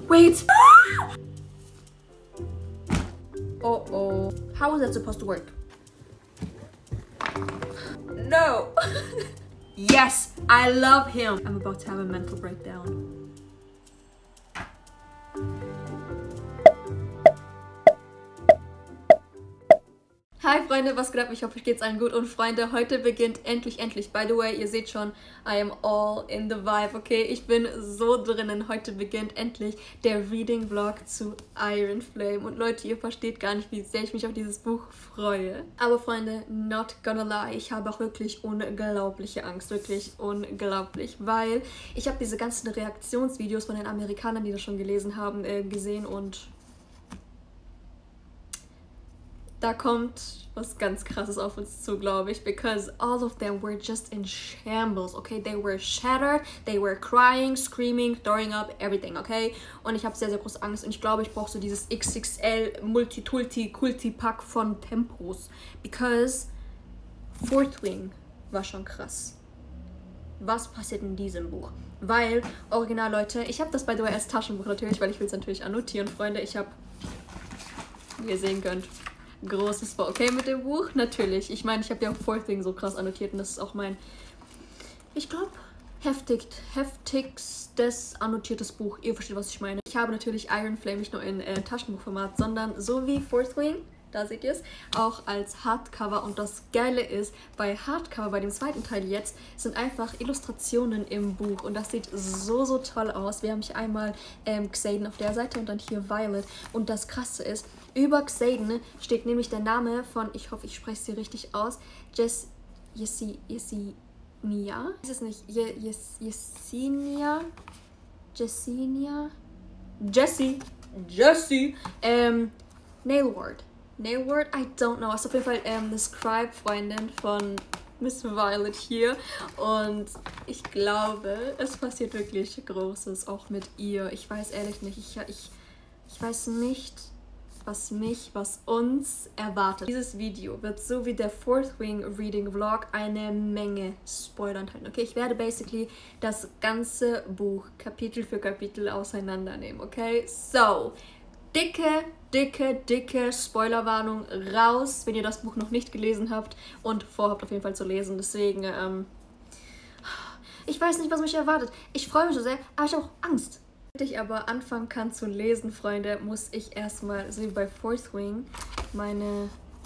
Wait! Oh oh. How is that supposed to work? No! Yes! I love him! I'm about to have a mental breakdown. Hi Freunde, was geht ab? Ich hoffe, euch geht's allen gut. Und Freunde, heute beginnt endlich. By the way, ihr seht schon, I am all in the vibe, okay? Ich bin so drinnen. Heute beginnt endlich der Reading-Vlog zu Iron Flame. Und Leute, ihr versteht gar nicht, wie sehr ich mich auf dieses Buch freue. Aber Freunde, not gonna lie, ich habe auch wirklich unglaubliche Angst. Wirklich unglaublich. Weil ich habe diese ganzen Reaktionsvideos von den Amerikanern, die das schon gelesen haben, gesehen und da kommt was ganz Krasses auf uns zu, glaube ich, because all of them were just in shambles, okay? They were shattered, they were crying, screaming, throwing up, everything, okay? Und ich habe sehr, sehr große Angst und ich glaube, ich brauche so dieses XXL Multi-Tulti-Kulti-Pack von Tempos, because Fourth Wing war schon krass. Was passiert in diesem Buch? Weil, original, Leute, ich habe das, by the way, als Taschenbuch natürlich, weil ich will es natürlich annotieren, Freunde. Ich habe, wie ihr sehen könnt, Großes vor, okay, mit dem Buch? Natürlich. Ich meine, ich habe ja auch Fourth Wing so krass annotiert und das ist auch mein, ich glaube, heftigstes annotiertes Buch. Ihr versteht, was ich meine. Ich habe natürlich Iron Flame nicht nur in Taschenbuchformat, sondern so wie Fourth Wing, da seht ihr es, auch als Hardcover. Und das Geile ist, bei Hardcover, bei dem zweiten Teil jetzt, sind einfach Illustrationen im Buch. Und das sieht so, so toll aus. Wir haben hier einmal Xaden auf der Seite und dann hier Violet. Und das Krasse ist, über Xaden steht nämlich der Name von, ich hoffe, ich spreche sie richtig aus, Yesenia? Ist es nicht? Yesenia? Jessie. Nailward, I don't know. Ist auf jeden Fall eine Scribe-Freundin von Miss Violet hier. Und ich glaube, es passiert wirklich Großes auch mit ihr. Ich weiß ehrlich nicht. Ich weiß nicht, was uns erwartet. Dieses Video wird so wie der Fourth Wing Reading Vlog eine Menge Spoiler enthalten. Okay, ich werde basically das ganze Buch Kapitel für Kapitel auseinandernehmen, okay? So, dicke Spoilerwarnung raus, wenn ihr das Buch noch nicht gelesen habt und vorhabt auf jeden Fall zu lesen. Deswegen, ich weiß nicht, was mich erwartet. Ich freue mich so sehr, aber ich habe auch Angst. Damit ich aber anfangen kann zu lesen, Freunde, muss ich erstmal, so wie bei Fourth Wing, meine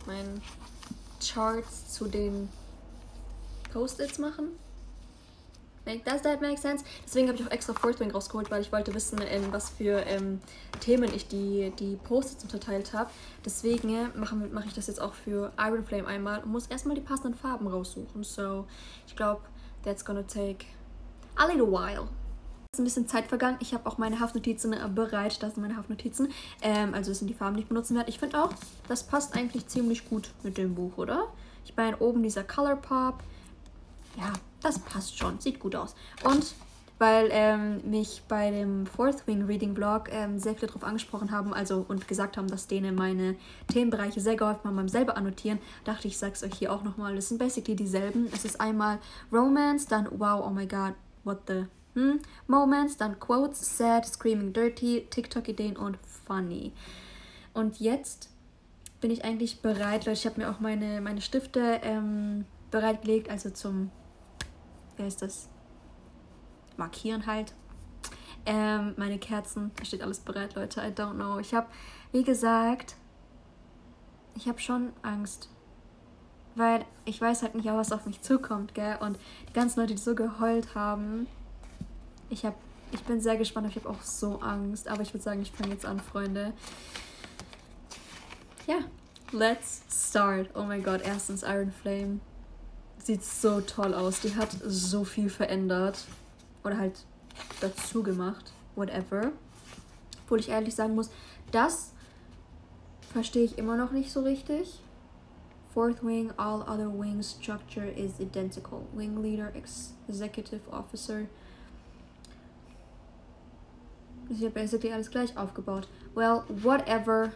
Charts zu den Post-its machen. Does that make sense? Deswegen habe ich auch extra Fourth Wing rausgeholt, weil ich wollte wissen, was für Themen ich die Post-its unterteilt habe. Deswegen mache ich das jetzt auch für Iron Flame einmal und muss erstmal die passenden Farben raussuchen. So, ich glaube, that's gonna take a little while. Ein bisschen Zeit vergangen. Ich habe auch meine Haftnotizen bereit. Das sind meine Haftnotizen. Also das sind die Farben, die ich benutzen werde. Ich finde auch, das passt eigentlich ziemlich gut mit dem Buch, oder? Ich meine, oben dieser Color Pop. Ja, das passt schon. Sieht gut aus. Und weil mich bei dem Fourth Wing Reading Vlog sehr viele darauf angesprochen haben, also und gesagt haben, dass denen meine Themenbereiche sehr geholfen haben beim selber annotieren, dachte ich, sag's euch hier auch nochmal. Das sind basically dieselben. Es ist einmal Romance, dann wow, oh my god, what the Moments, dann Quotes, Sad, Screaming Dirty, TikTok-Ideen und Funny. Und jetzt bin ich eigentlich bereit, weil ich habe mir auch meine Stifte bereitgelegt, also zum, wie heißt das? Markieren halt. Meine Kerzen, da steht alles bereit, Leute, I don't know. Ich habe, wie gesagt, ich habe schon Angst. Weil ich weiß halt nicht, was auf mich zukommt, gell? Und die ganzen Leute, die so geheult haben, ich bin sehr gespannt, ich habe auch so Angst. Aber ich würde sagen, ich fange jetzt an, Freunde. Ja, let's start. Oh mein Gott, erstens Iron Flame. Sieht so toll aus. Die hat so viel verändert. Oder halt dazu gemacht. Whatever. Obwohl ich ehrlich sagen muss, das verstehe ich immer noch nicht so richtig. Fourth Wing, all other wings structure is identical. Wing Leader, Executive Officer. Ich habe basically alles gleich aufgebaut. Well, whatever.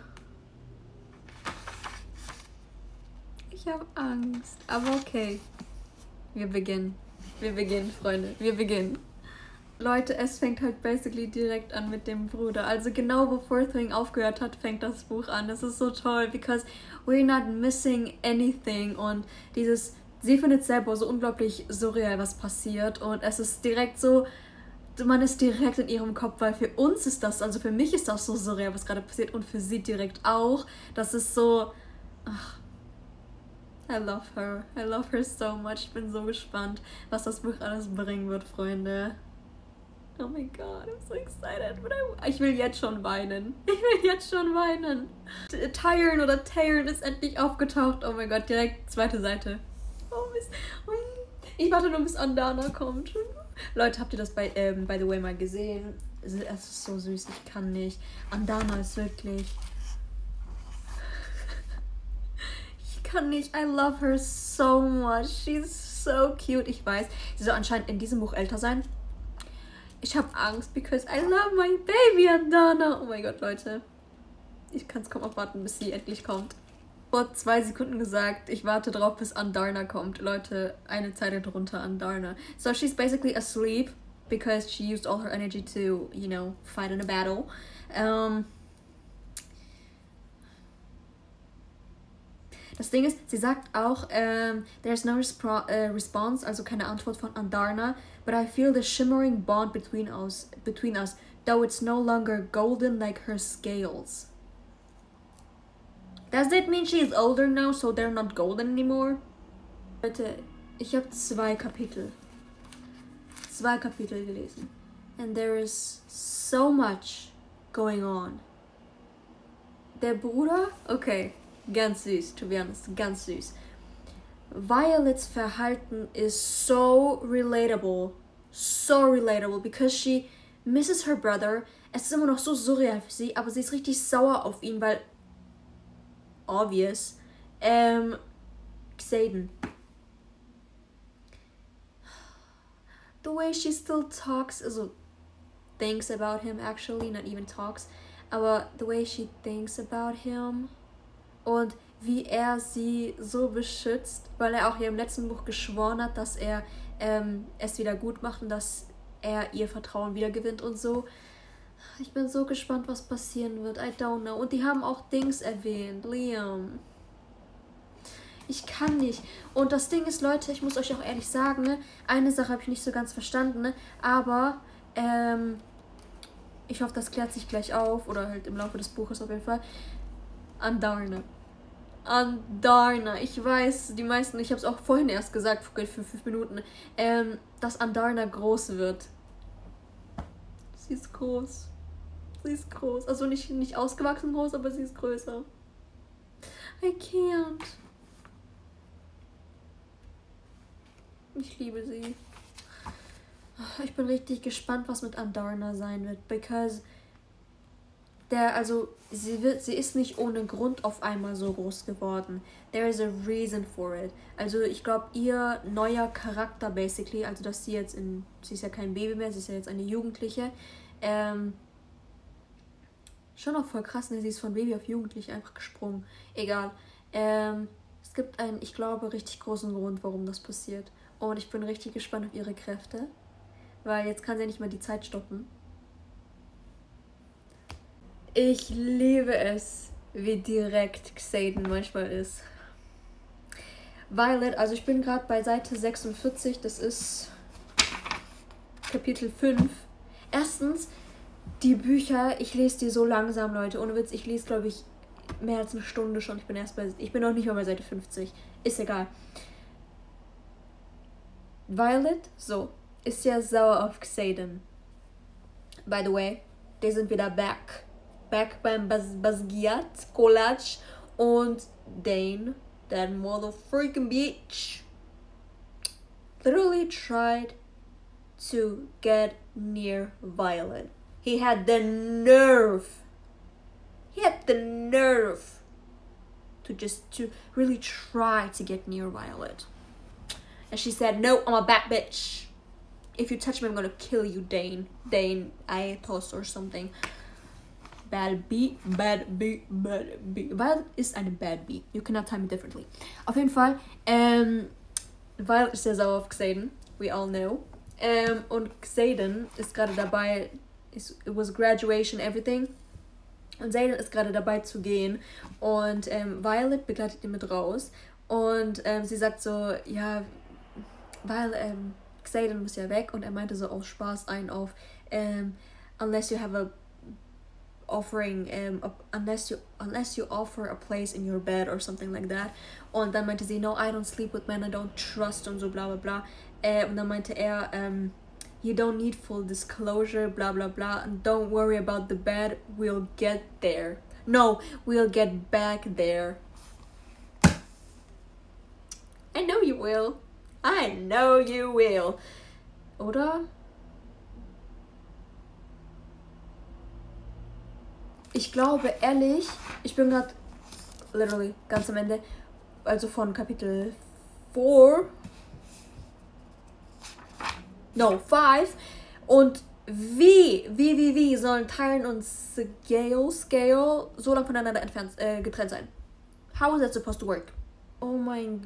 Ich habe Angst. Aber okay. Wir beginnen. Wir beginnen, Freunde. Wir beginnen. Leute, es fängt halt basically direkt an mit dem Bruder. Also genau wo Fourth Wing aufgehört hat, fängt das Buch an. Das ist so toll, because we're not missing anything. Und sie findet selber so unglaublich surreal, was passiert. Und es ist direkt so, man ist direkt in ihrem Kopf, weil für uns ist das, also für mich ist das so surreal, was gerade passiert. Und für sie direkt auch. Das ist so, ach, I love her. I love her so much. Ich bin so gespannt, was das Buch alles bringen wird, Freunde. Oh mein Gott, I'm so excited. But ich will jetzt schon weinen. Tyron oder Taron ist endlich aufgetaucht. Oh mein Gott, direkt zweite Seite. Ich warte nur, bis Andana kommt. Leute, habt ihr das by the way mal gesehen? Es ist so süß, ich kann nicht. Andana ist wirklich... kann nicht. I love her so much. She's so cute. Ich weiß, sie soll anscheinend in diesem Buch älter sein. Ich habe Angst, because I love my baby Andana. Oh mein Gott, Leute. Ich kann es kaum abwarten, bis sie endlich kommt. Vor 2 Sekunden gesagt, ich warte drauf, bis Andarna kommt. Leute, eine Zeile drunter, Andarna. So she's basically asleep, because she used all her energy to, you know, fight in a battle. Das Ding ist, sie sagt auch, there's no response, also keine Antwort von Andarna, but I feel the shimmering bond between us, though it's no longer golden like her scales. Does that mean she is older now, so they're not golden anymore? Leute, ich habe 2 Kapitel gelesen. And there is so much going on. Der Bruder? Okay. Ganz süß, to be honest, ganz süß. Violets Verhalten is so relatable, because she misses her brother. Es ist immer noch so surreal für sie, aber sie ist richtig sauer auf ihn, weil, obvious, Xaden. The way she still talks, also thinks about him actually, not even talks, aber the way she thinks about him... Und wie er sie so beschützt, weil er auch hier im letzten Buch geschworen hat, dass er es wieder gut macht und dass er ihr Vertrauen wiedergewinnt und so. Ich bin so gespannt, was passieren wird. I don't know. Und die haben auch Dings erwähnt. Liam. Ich kann nicht. Und das Ding ist, Leute, ich muss euch auch ehrlich sagen, ne, eine Sache habe ich nicht so ganz verstanden, ne, aber ich hoffe, das klärt sich gleich auf oder halt im Laufe des Buches auf jeden Fall. Andarna, ich weiß, die meisten, ich habe es auch vorhin erst gesagt, für 5 Minuten, dass Andarna groß wird. Sie ist groß. Also nicht ausgewachsen groß, aber sie ist größer. I can't. Ich liebe sie. Ich bin richtig gespannt, was mit Andarna sein wird, because sie ist nicht ohne Grund auf einmal so groß geworden. There is a reason for it. Also ich glaube, ihr neuer Charakter basically, also dass sie ist ja kein Baby mehr, sie ist ja jetzt eine Jugendliche, schon auch voll krass, ne? Sie ist von Baby auf Jugendliche einfach gesprungen. Egal. Es gibt einen, ich glaube, richtig großen Grund, warum das passiert. Und ich bin richtig gespannt auf ihre Kräfte, weil jetzt kann sie ja nicht mehr die Zeit stoppen. Ich liebe es, wie direkt Xaden manchmal ist. Violet, also ich bin gerade bei Seite 46, das ist Kapitel 5. Erstens, die Bücher, ich lese die so langsam, Leute, ohne Witz, ich lese, glaube ich, mehr als eine Stunde schon. Ich bin noch nicht mal bei Seite 50. Ist egal. Violet, so, ist ja sauer auf Xaden. By the way, die sind wieder back beim Basgiat, Kolach und Dane, that motherfucking bitch, literally tried to get near Violet. He had the nerve to really try to get near Violet. And she said, no, I'm a bad bitch. If you touch me, I'm gonna kill you, Dane. Dane Aethos or something. Bad bee. Violet ist eine Bad Bee. You cannot time it differently. Auf jeden Fall, Violet ist sehr sauer auf Xaden. We all know. Und Xaden ist gerade dabei, it was graduation, everything. Und Xaden ist gerade dabei zu gehen. Und Violet begleitet ihn mit raus. Und sie sagt so, ja, weil Xaden muss ja weg. Und er meinte so aus Spaß auf, unless you have a offering, unless you offer a place in your bed or something like that. Und dann meinte sie, no, I don't sleep with men, I don't trust und so bla bla bla. Und dann meinte er, you don't need full disclosure, bla bla bla, and don't worry about the bed, we'll get there. No, we'll get back there. I know you will. I know you will. Oder? Ich glaube, ehrlich, ich bin gerade literally ganz am Ende, also von Kapitel 4. No, 5. Und wie sollen Tyrion und Scale so lange voneinander getrennt sein? How is that supposed to work? Oh mein...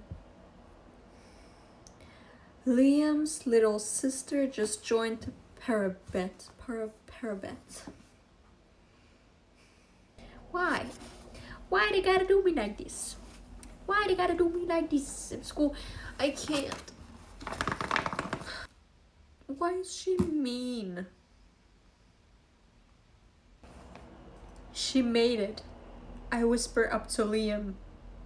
Liam's little sister just joined Parabet. Why? Why they gotta do me like this? Why they gotta do me like this in school? I can't. Why is she mean? She made it. I whisper up to Liam.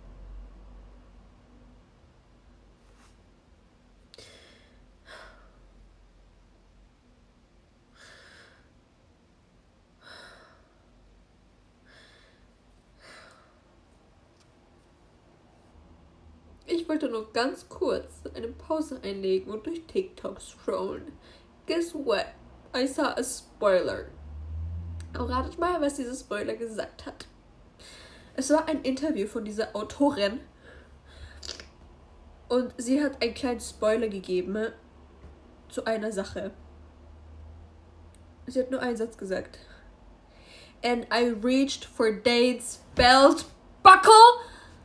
Ich wollte nur ganz kurz eine Pause einlegen und durch TikTok scrollen. Guess what? I saw a spoiler. Und ratet mal, was dieser Spoiler gesagt hat. Es war ein Interview von dieser Autorin. Und sie hat einen kleinen Spoiler gegeben zu einer Sache. Sie hat nur einen Satz gesagt. And I reached for Dane's belt buckle.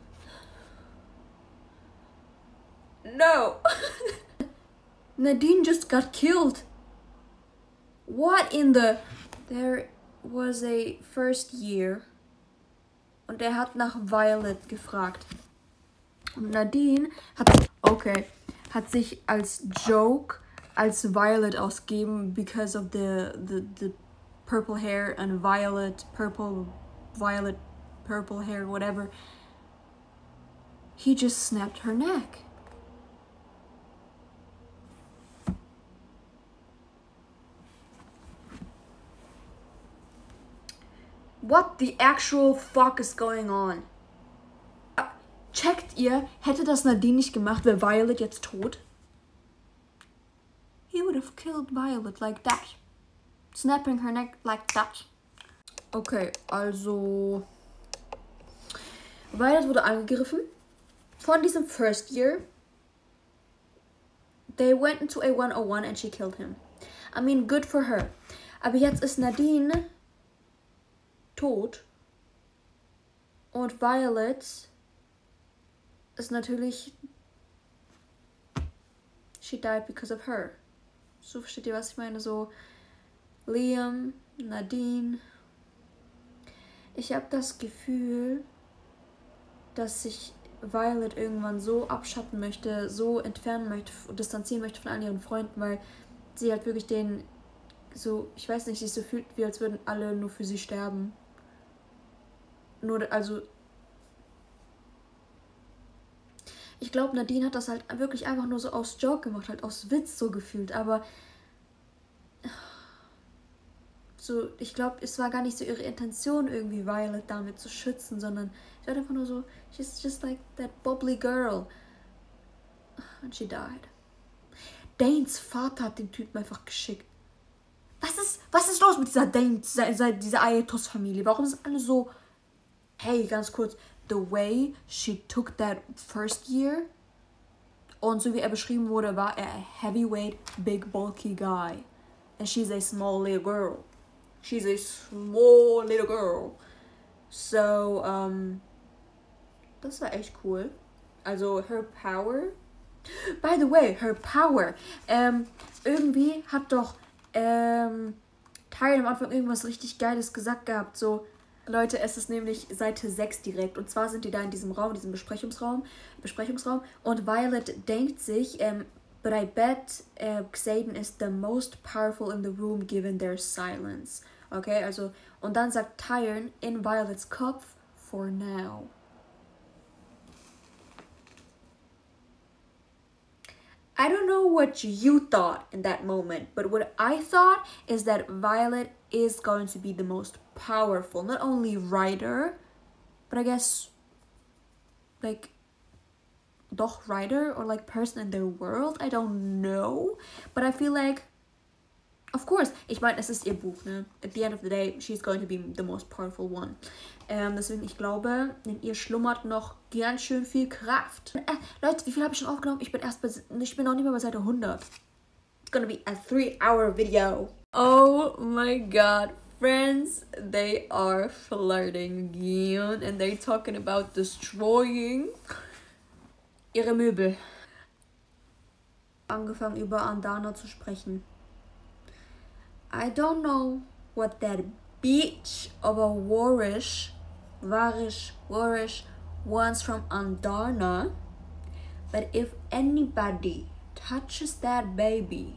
No. Nadine just got killed. What in the... There was a first year. Und er hat nach Violet gefragt. Und Nadine hat sich als Joke als Violet ausgegeben because of the purple hair and violet purple hair, whatever. He just snapped her neck. What the actual fuck is going on? Checkt ihr, hätte das Nadine nicht gemacht, wäre Violet jetzt tot? He would have killed Violet like that. Snapping her neck like that. Okay, also... Violet wurde angegriffen von diesem First Year. They went into a 101 and she killed him. I mean, good for her. Aber jetzt ist Nadine tot. Und Violet ist natürlich... She died because of her. So, versteht ihr, was ich meine? So, Liam, Nadine. Ich habe das Gefühl, dass sich Violet irgendwann so abschatten möchte, so entfernen möchte, distanzieren möchte von all ihren Freunden, weil sie halt wirklich den so, ich weiß nicht, sich so fühlt, wie als würden alle nur für sie sterben. Nur, also... Ich glaube, Nadine hat das halt wirklich einfach nur so aus Joke gemacht, halt aus Witz so gefühlt, aber... So, ich glaube, es war gar nicht so ihre Intention, irgendwie Violet damit zu schützen, sondern sie war einfach nur so, she's just like that bubbly girl. And she died. Danes Vater hat den Typen einfach geschickt. Was ist los mit dieser dieser Aetos-Familie? Warum sind alle so... Hey, ganz kurz. The way she took that first year und so wie er beschrieben wurde, war er a heavyweight, big, bulky guy. And she's a small little girl. She's a small little girl. So, das war echt cool. Also, her power By the way, her power. Irgendwie hat doch Tyrion am Anfang irgendwas richtig Geiles gesagt gehabt. So, Leute, es ist nämlich Seite 6 direkt. Und zwar sind die da in diesem Raum, diesem Besprechungsraum. Und Violet denkt sich, but I bet Xaden is the most powerful in the room given their silence. Okay, also, und dann sagt Tyrion in Violets Kopf, for now. I don't know what you thought in that moment, but what I thought is that Violet is going to be the most powerful, not only writer, but I guess, like, doch writer or like person in their world. I don't know, but I feel like, of course, ich meine, es ist ihr Buch, ne? At the end of the day, she's going to be the most powerful one. Deswegen, ich glaube, in ihr schlummert noch ganz schön viel Kraft. Leute, wie viel habe ich schon aufgenommen? Ich bin noch nicht mal bei Seite 100. It's gonna be a 3-hour video. Oh my god, friends, they are flirting again and they're talking about destroying ihre Möbel. Angefangen über Andana zu sprechen. I don't know what that bitch of a Warish wants from Andarna, but if anybody touches that baby,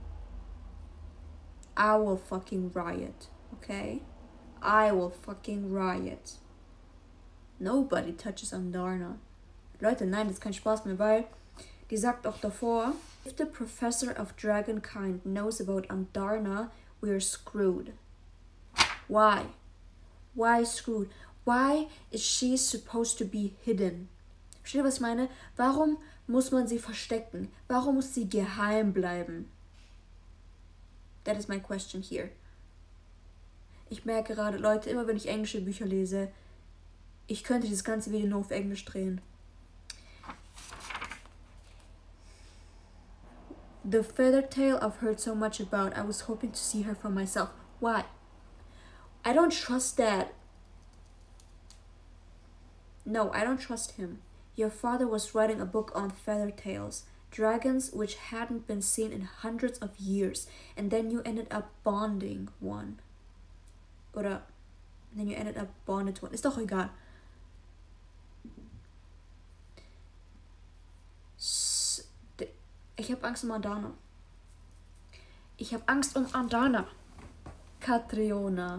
I will fucking riot, okay? I will fucking riot. Nobody touches Andarna. Leute, nein, das ist kein Spaß mehr, weil die sagt auch davor, if the professor of Dragonkind knows about Andarna, we're screwed. Why? Why screwed? Why is she supposed to be hidden? Versteht ihr, was ich meine? Warum muss man sie verstecken? Warum muss sie geheim bleiben? That is my question here. Ich merke gerade, Leute, immer wenn ich englische Bücher lese, ich könnte dieses ganze Video nur auf Englisch drehen. The Feathertail I've heard so much about. I was hoping to see her for myself. Why? I don't trust Dad. No, I don't trust him. Your father was writing a book on Feathertails, dragons which hadn't been seen in hundreds of years, and then you ended up bonding one. Oder, then you ended up bonded to one. Ist doch egal. Ich habe Angst um Andana. Ich habe Angst um Andana. Catriona.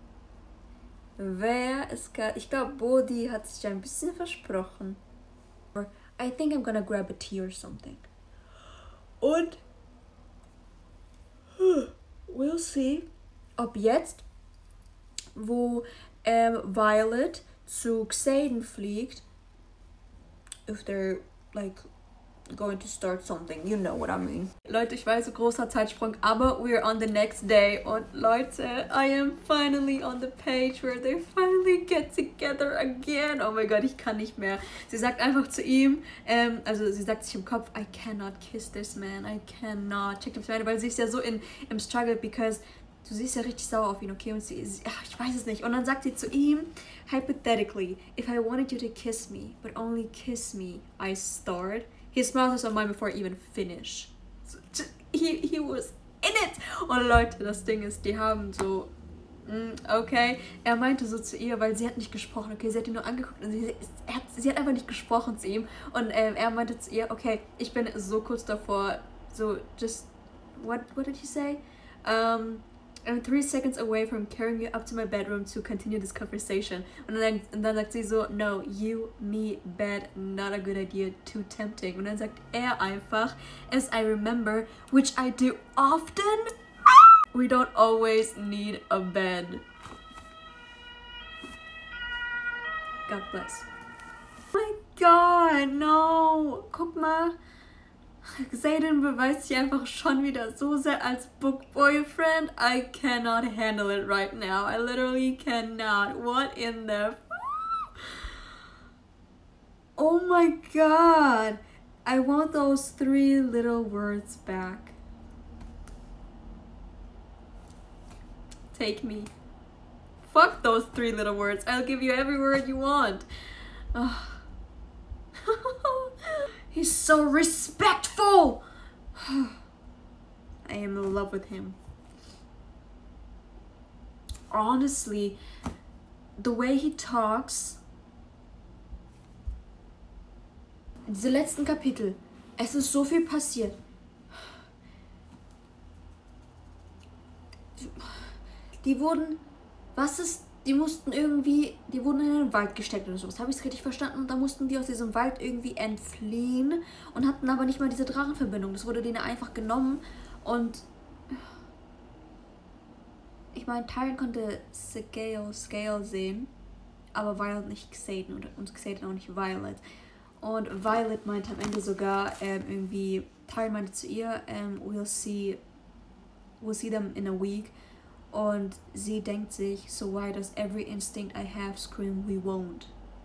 Wer ist Ich glaube, Bodhi hat sich ein bisschen versprochen. I think I'm gonna grab a tea or something. Und we'll see, ob jetzt, wo Violet zu Xaden fliegt, if they're like going to start something, you know what I mean. Leute, ich weiß, großer Zeitsprung, aber we're on the next day und Leute, I am finally on the page where they finally get together again. Oh mein Gott, ich kann nicht mehr. Sie sagt einfach zu ihm, also sie sagt sich im Kopf, I cannot kiss this man, I cannot. Checkt ihm weil sie ist ja so im Struggle, because du siehst ja richtig sauer auf ihn, okay? Und ich weiß es nicht. Und dann sagt sie zu ihm, hypothetically, if I wanted you to kiss me, but only kiss me, I start. His mouth is on mine before I even finish. So, he was in it. Und Leute, das Ding ist, die haben so, okay. Er meinte so zu ihr, weil sie hat nicht gesprochen, okay? Sie hat ihn nur angeguckt und sie hat einfach nicht gesprochen zu ihm. Und er meinte zu ihr, okay, ich bin so kurz davor, so just, what did he say? I'm 3 seconds away from carrying you up to my bedroom to continue this conversation. Und dann sagt sie so, no, you, me, bed, not a good idea, too tempting. Und dann sagt er einfach, as I remember, which I do often, we don't always need a bed. God bless. Oh my God, no. Guck mal. Xaden beweist sich einfach schon wieder so sehr als Book Boyfriend. I cannot handle it right now. I literally cannot. What in the... Oh my God. I want those 3 little words back. Take me. Fuck those 3 little words. I'll give you every word you want. He's so respectful. I am in love with him. Honestly, the way he talks. Diese letzten Kapitel. Es ist so viel passiert. Die wurden. Die wurden in den Wald gesteckt oder sowas. Habe ich es richtig verstanden? Und da mussten die aus diesem Wald irgendwie entfliehen und hatten aber nicht mal diese Drachenverbindung. Das wurde denen einfach genommen und ich meine, Tyrion konnte Scale sehen, aber Violet nicht Xaden und Xaden auch nicht Violet. Und Violet meinte am Ende sogar irgendwie, Tyrion meinte zu ihr, we'll see them in a week. Und sie denkt sich, so why does every instinct I have scream we won't?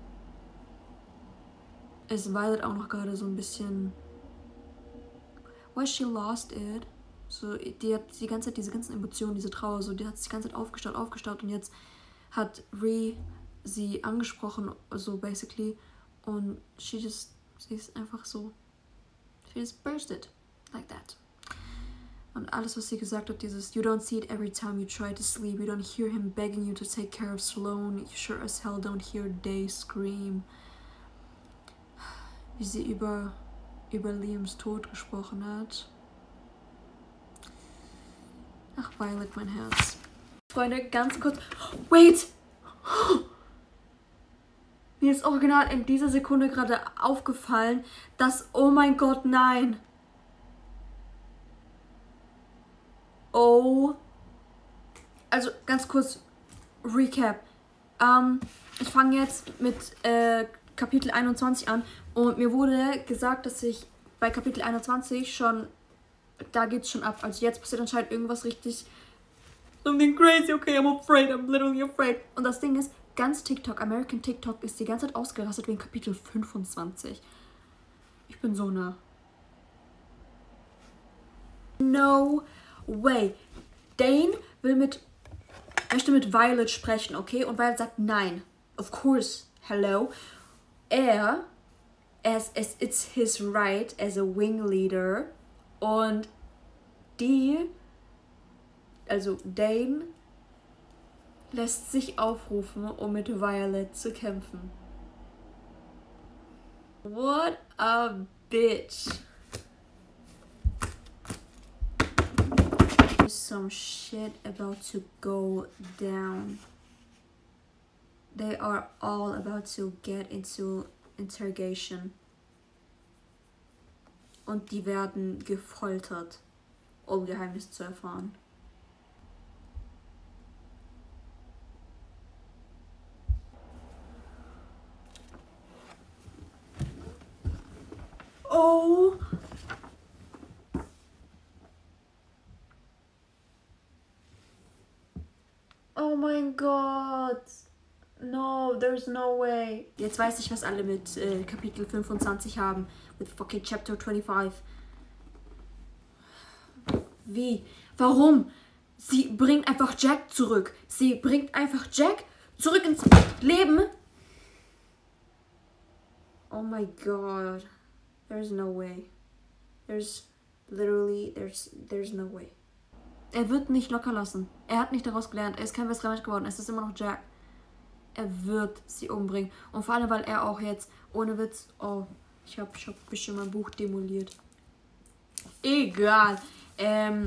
Ist Violet auch noch gerade so ein bisschen... Why she lost it? So, die hat die ganze Zeit diese ganzen Emotionen, diese Trauer, so, die hat sich die ganze Zeit aufgestaut und jetzt hat Rhee sie angesprochen, so basically. Und sie ist einfach so... She just bursted like that. Und alles, was sie gesagt hat, dieses You don't see it every time you try to sleep. You don't hear him begging you to take care of Sloane. You sure as hell don't hear Day scream. Wie sie über Liams Tod gesprochen hat. Ach, Violet, mein Herz. Freunde, ganz kurz. Wait! Mir ist original in dieser Sekunde gerade aufgefallen, dass, oh mein Gott, nein! Oh. Also ganz kurz Recap. Ich fange jetzt mit Kapitel 21 an und mir wurde gesagt, dass ich bei Kapitel 21 schon, da geht's schon ab. Also jetzt passiert anscheinend irgendwas richtig, something crazy, okay, I'm afraid, I'm literally afraid. Und das Ding ist, ganz TikTok, American TikTok ist die ganze Zeit ausgerastet wegen Kapitel 25. Ich bin so nah. No way. Dane möchte mit Violet sprechen, okay? Und Violet sagt nein. Of course, hello. It's his right as a wing leader. Und Dane lässt sich aufrufen, um mit Violet zu kämpfen. What a bitch. Some shit about to go down. They are all about to get into interrogation. Und die werden gefoltert, um Geheimnisse zu erfahren. Oh! Oh mein Gott. No, there's no way. Jetzt weiß ich, was alle mit Kapitel 25 haben. With fucking Chapter 25. Wie? Warum? Sie bringt einfach Jack zurück. Sie bringt einfach Jack zurück ins Leben. Oh my God. There's no way. There's no way. Er wird nicht locker lassen. Er hat nicht daraus gelernt. Er ist kein besserer Mensch geworden. Es ist immer noch Jack. Er wird sie umbringen. Und vor allem, weil er auch jetzt, ohne Witz, oh, ich hab bestimmt mein Buch demoliert. Egal. Er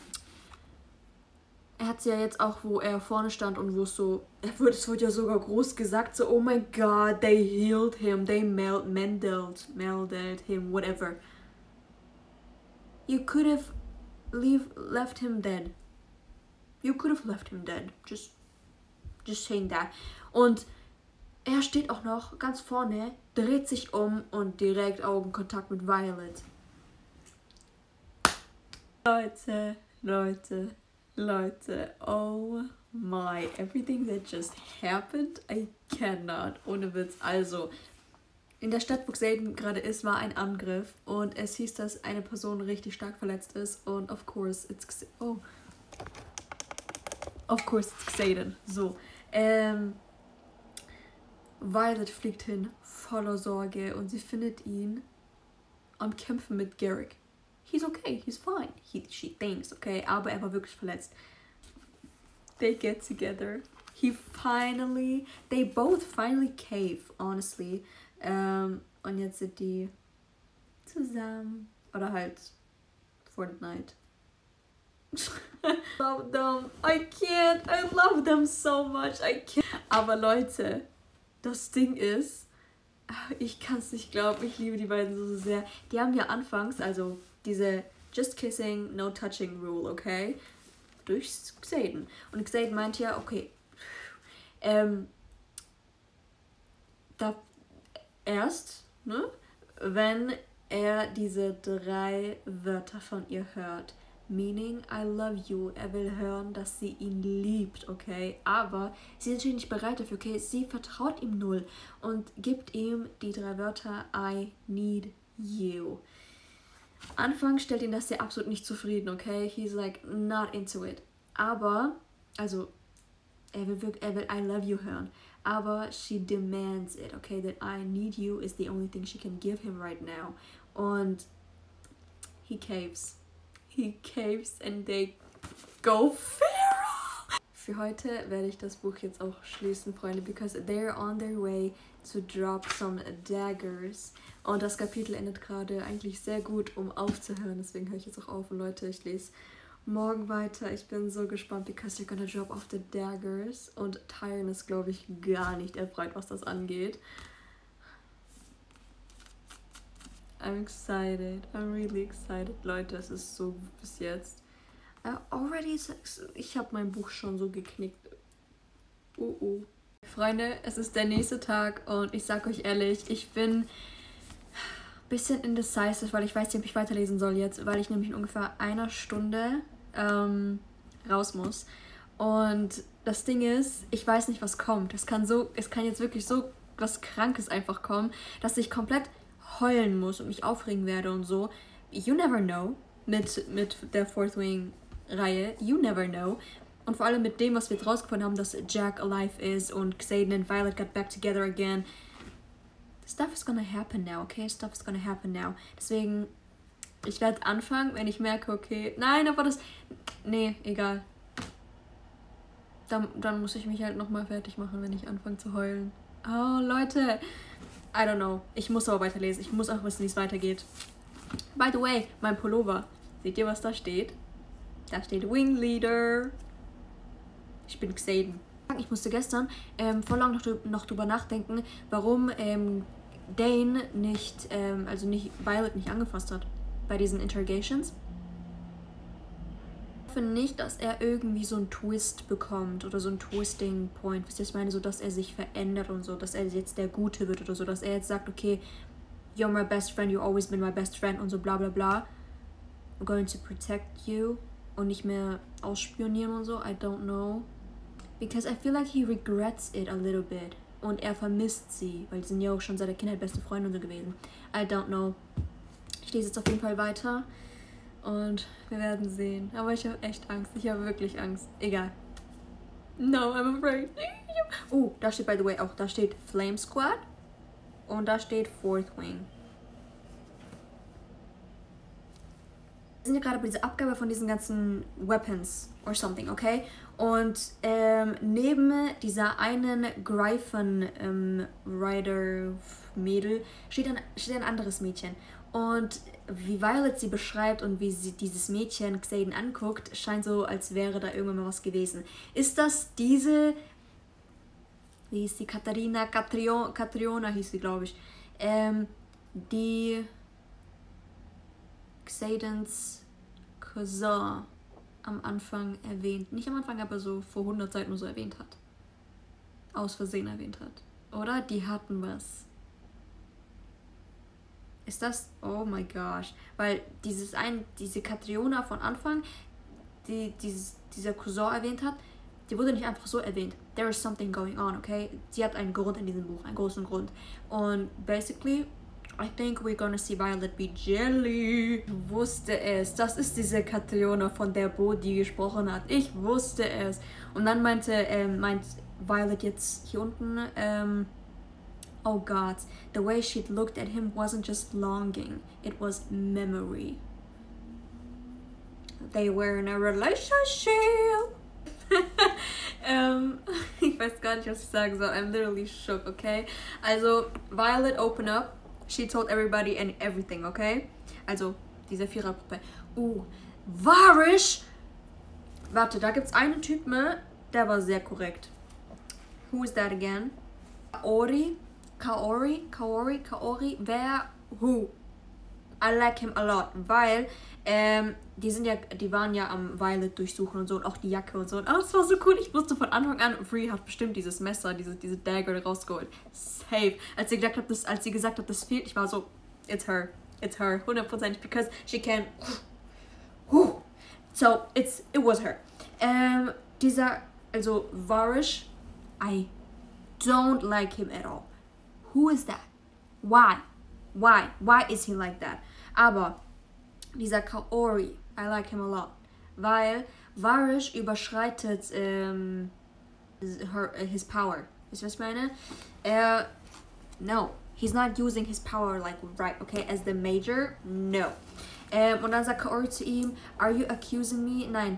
hat sie ja jetzt auch, wo er vorne stand und wo es so, es wird ja sogar groß gesagt, so, oh my God, they healed him, they melded him, whatever. You could have left him dead. You could have left him dead. Just saying that. Und er steht auch noch ganz vorne, dreht sich um und direkt Augenkontakt mit Violet. Leute, oh my, everything that just happened, I cannot, ohne Witz. Also, in der Stadt, wo Xaden gerade ist, war ein Angriff und es hieß, dass eine Person richtig stark verletzt ist und of course it's Xaden. So, Violet fliegt hin, voller Sorge und sie findet ihn am Kämpfen mit Garrick. He's okay, he's fine. She thinks, okay, aber er war wirklich verletzt. They get together. They both finally cave, honestly. Und jetzt sind die zusammen. Oder halt for the night. Love them. I can't. I love them so much. I can't. Aber Leute, das Ding ist, ich kann es nicht glauben, ich liebe die beiden so sehr. Die haben ja anfangs, also diese Just Kissing, No Touching Rule, okay? Durch Xaden. Und Xaden meint ja, okay, da erst, ne, wenn er diese 3 Wörter von ihr hört. Meaning, I love you. Er will hören, dass sie ihn liebt, okay? Aber sie ist natürlich nicht bereit dafür, okay? Sie vertraut ihm null und gibt ihm die 3 Wörter I need you. Anfangs stellt ihn das sehr absolut nicht zufrieden, okay? He's like not into it. Aber, also, er will I love you hören. Aber she demands it, okay? That I need you is the only thing she can give him right now. Und he caves. He caves and they go feral. Für heute werde ich das Buch jetzt auch schließen, Freunde, because they're on their way to drop some daggers. Und das Kapitel endet gerade eigentlich sehr gut, um aufzuhören. Deswegen höre ich jetzt auch auf. Und Leute, ich lese morgen weiter. Ich bin so gespannt, because they're gonna drop off the daggers. Und Tyrion ist, glaube ich, gar nicht erfreut, was das angeht. I'm excited. I'm really excited. Leute, es ist so bis jetzt. Ich habe mein Buch schon so geknickt. Freunde, es ist der nächste Tag und ich sag euch ehrlich, ich bin ein bisschen indecisive, weil ich weiß nicht, ob ich weiterlesen soll jetzt, weil ich nämlich in ungefähr einer Stunde raus muss. Und das Ding ist, ich weiß nicht, was kommt. Es kann jetzt wirklich so was Krankes einfach kommen, dass ich komplett heulen muss und mich aufregen werde und so. You never know. Mit der Fourth Wing Reihe. You never know. Und vor allem mit dem, was wir jetzt rausgefunden haben, dass Jack alive is und Xaden and Violet got back together again. Stuff is gonna happen now, okay? Stuff is gonna happen now. Deswegen, ich werde anfangen, wenn ich merke, okay, nein, aber das... Nee, egal. Dann muss ich mich halt nochmal fertig machen, wenn ich anfange zu heulen. Oh, Leute. I don't know. Ich muss aber weiterlesen. Ich muss auch wissen, wie es weitergeht. By the way, mein Pullover. Seht ihr, was da steht? Da steht Wing Leader. Ich bin Xaden. Ich musste gestern voll lang noch drüber nachdenken, warum Dane nicht Violet nicht angefasst hat bei diesen Interrogations. Ich hoffe nicht, dass er irgendwie so einen Twist bekommt oder so einen Twisting Point. Wisst ihr, ich meine, so, dass er sich verändert und so, dass er jetzt der Gute wird oder so, dass er jetzt sagt, okay, you're my best friend, you've always been my best friend und so bla bla bla. I'm going to protect you und nicht mehr ausspionieren und so, I don't know. Because I feel like he regrets it a little bit. Und er vermisst sie, weil die sind ja auch schon seit der Kindheit beste Freunde und so gewesen. I don't know. Ich lese jetzt auf jeden Fall weiter. Und wir werden sehen. Aber ich habe echt Angst. Ich habe wirklich Angst. Egal. No, I'm afraid. Da steht, by the way, auch, da steht Flame Squad. Und da steht Fourth Wing. Wir sind ja gerade bei dieser Abgabe von diesen ganzen Weapons or something, okay? Und neben dieser einen Gryphon Rider Mädel steht ein anderes Mädchen. Und wie Violet sie beschreibt und wie sie dieses Mädchen Xaden anguckt, scheint so, als wäre da irgendwann mal was gewesen. Ist das diese... Wie hieß die? Catriona hieß sie, glaube ich. Die Xadens Cousin am Anfang erwähnt. Nicht am Anfang, aber so vor 100 Seiten nur so erwähnt hat. Aus Versehen erwähnt hat. Oder? Die hatten was. Ist das... Oh my gosh. Weil diese Catriona von Anfang, die dieser Cousin erwähnt hat, die wurde nicht einfach so erwähnt. There is something going on, okay? Sie hat einen Grund in diesem Buch, einen großen Grund. Und basically, I think we're gonna see Violet be jelly. Ich wusste es. Das ist diese Catriona, von der Bodhi gesprochen hat. Ich wusste es. Und dann meint Violet jetzt hier unten, Oh God, the way she'd looked at him wasn't just longing, it was memory. They were in a relationship. Ich weiß gar nicht, was ich sagen soll. I'm literally shook, okay? Also, Violet open up. She told everybody and everything, okay? Also, diese Vierergruppe. Varish! Warte, da gibt's einen Typen, der war sehr korrekt. Who is that again? Kaori? Wer? Who? I like him a lot, weil die waren ja am Violet durchsuchen und so und auch die Jacke und so. Und das war so cool. Ich wusste von Anfang an, Free hat bestimmt dieses Messer, diese Dagger rausgeholt. Safe. Als sie gesagt hat, das fehlt, ich war so, it's her, 100%, because she can. So it was her. Also Varish, I don't like him at all. Who is that? Why is he like that? Aber dieser Kaori, I like him a lot, weil Varish überschreitet his power. Ist was ich meine? No, he's not using his power like right, okay, as the major, no. Und dann sagt Kaori zu ihm, are you accusing me? Nein.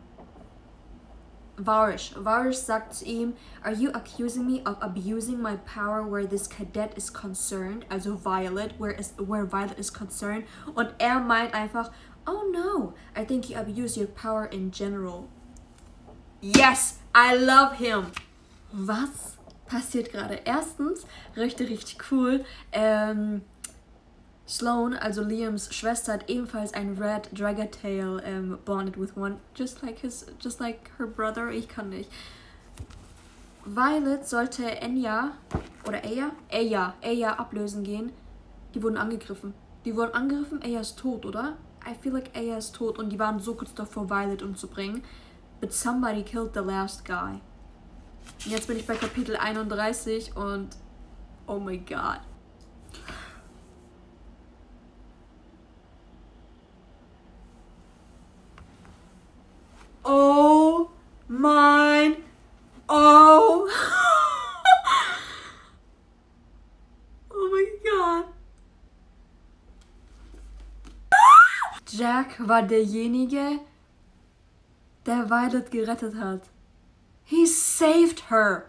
Varish sagt zu ihm, are you accusing me of abusing my power where this cadet is concerned? Also Violet, where Violet is concerned. Und er meint einfach, oh no, I think you abuse your power in general. Yes, I love him. Was passiert gerade? Erstens, richtig cool, Sloane, also Liams Schwester, hat ebenfalls ein Red Dragatail bonded with one, just like her brother. Ich kann nicht. Violet sollte Aya ablösen gehen. Die wurden angegriffen. Aya ist tot, oder? I feel like Aya ist tot und die waren so kurz davor, Violet umzubringen. But somebody killed the last guy. Und jetzt bin ich bei Kapitel 31 und oh my God. Oh mein, oh mein Gott. Jack war derjenige, der Violet gerettet hat. He saved her.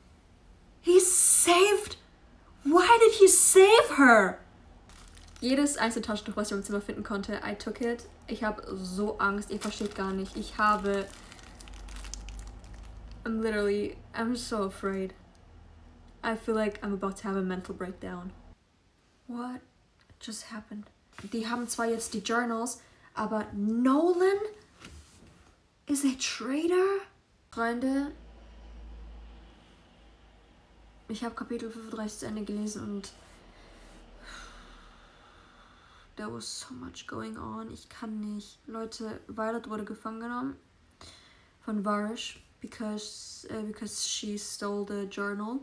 Why did he save her? Jedes einzelne Taschentuch, was ich im Zimmer finden konnte, I took it. Ich habe so Angst, ihr versteht gar nicht. I'm so afraid. I feel like I'm about to have a mental breakdown. What just happened? Die haben zwar jetzt die Journals, aber Nolan is a traitor? Freunde, ich habe Kapitel 35 zu Ende gelesen und there was so much going on. Ich kann nicht. Leute, Violet wurde gefangen genommen von Varish because she stole the journal.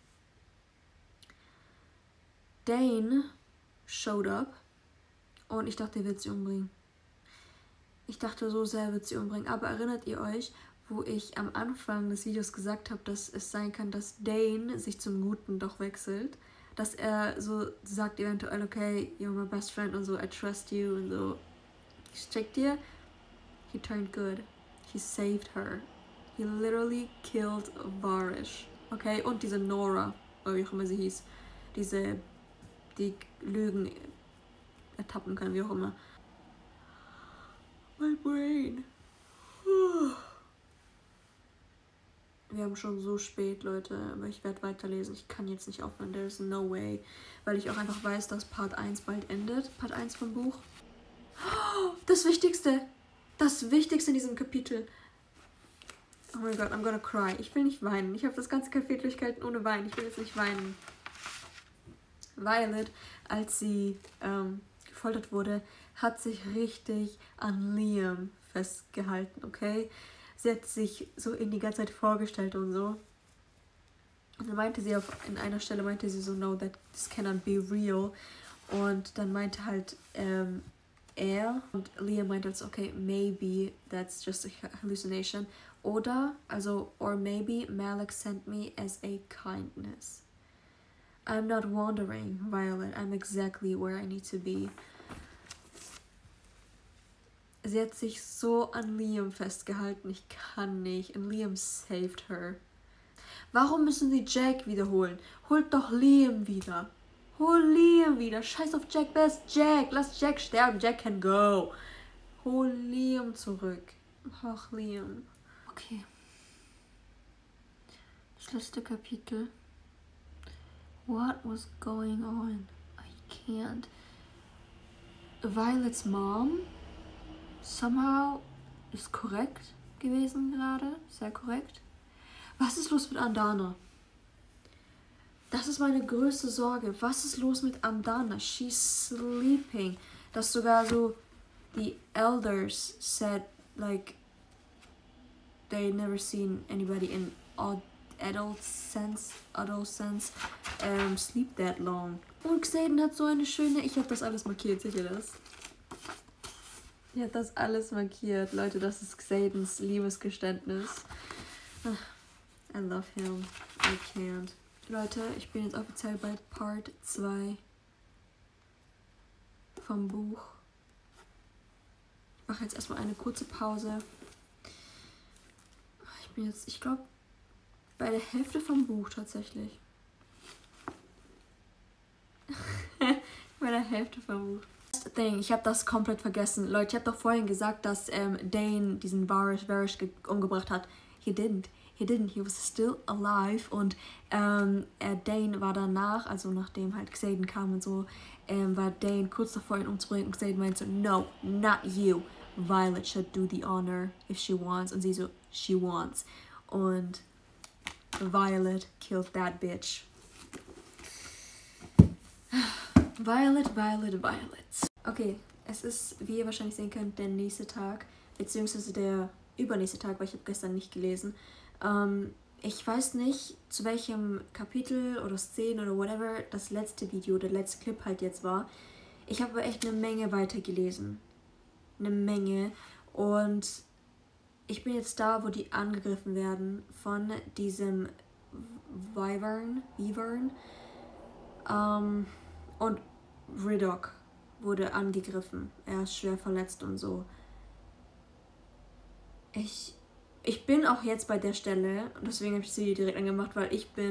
Dane showed up und ich dachte, er wird sie umbringen. Ich dachte, so sehr wird sie umbringen. Aber erinnert ihr euch, wo ich am Anfang des Videos gesagt habe, dass es sein kann, dass Dane sich zum Guten doch wechselt? Dass er so sagt eventuell, okay, you're my best friend und so, I trust you und so. Checkt ihr? He turned good. He saved her. He literally killed Varish. Okay, und diese Nora, oder wie auch immer sie hieß, die Lügen ertappen kann, wie auch immer. My brain. Wir haben schon so spät, Leute, aber ich werde weiterlesen. Ich kann jetzt nicht aufhören, there's no way. Weil ich auch einfach weiß, dass Part 1 bald endet. Part 1 vom Buch. Das Wichtigste in diesem Kapitel. Oh mein Gott, I'm gonna cry. Ich will nicht weinen. Ich habe das ganze Kapitel durchgehalten ohne Weinen. Ich will jetzt nicht weinen. Violet, als sie gefoltert wurde, hat sich richtig an Liam festgehalten, okay? Sie hat sich so in die ganze Zeit vorgestellt und so. Und dann meinte sie in einer Stelle so, no, that this cannot be real. Und dann meinte halt er und Liam meinte halt, okay, maybe that's just a hallucination. Or maybe Malik sent me as a kindness. I'm not wandering, Violet. I'm exactly where I need to be. Sie hat sich so an Liam festgehalten. Ich kann nicht. Und Liam saved her. Warum müssen sie Jack wiederholen? Holt doch Liam wieder. Hol Liam wieder. Scheiß auf Jack. Wer ist Jack? Lass Jack sterben. Jack can go. Hol Liam zurück. Ach, Liam. Okay. Das letzte Kapitel. What was going on? I can't. Violets Mom somehow ist korrekt gewesen gerade. Sehr korrekt. Was ist los mit Andana? Das ist meine größte Sorge. Was ist los mit Andana? She's sleeping. Dass sogar so the elders said like they never seen anybody in adult sense sleep that long. Und Xaden hat so eine schöne... Ich habe das alles markiert, seht ihr das? Ich habe das alles markiert. Leute, das ist Xadens Liebesgeständnis. I love him. I can't. Leute, ich bin jetzt offiziell bei Part 2 vom Buch. Ich mache jetzt erstmal eine kurze Pause. Ich bin jetzt, ich glaube, bei der Hälfte vom Buch tatsächlich. Bei der Hälfte vom Buch. Ich habe das komplett vergessen. Leute, ich habe doch vorhin gesagt, dass Dane diesen Varys umgebracht hat. He didn't. He was still alive. Und Dane war danach, also nachdem halt Xaden kam und so, war Dane kurz davor, ihn umzubringen. Und Xaden meinte so, no, not you. Violet should do the honor if she wants. Und sie so, she wants. Und Violet killed that bitch. Violet. Okay, es ist, wie ihr wahrscheinlich sehen könnt, der nächste Tag, beziehungsweise der übernächste Tag, weil ich habe gestern nicht gelesen. Ich weiß nicht, zu welchem Kapitel oder Szene oder whatever das letzte Video, der letzte Clip halt jetzt war. Ich habe echt eine Menge weitergelesen. Eine Menge. Und ich bin jetzt da, wo die angegriffen werden von diesem Wyvern. Und Riddock wurde angegriffen. Er ist schwer verletzt und so. Ich bin auch jetzt bei der Stelle, und deswegen habe ich das Video direkt angemacht, weil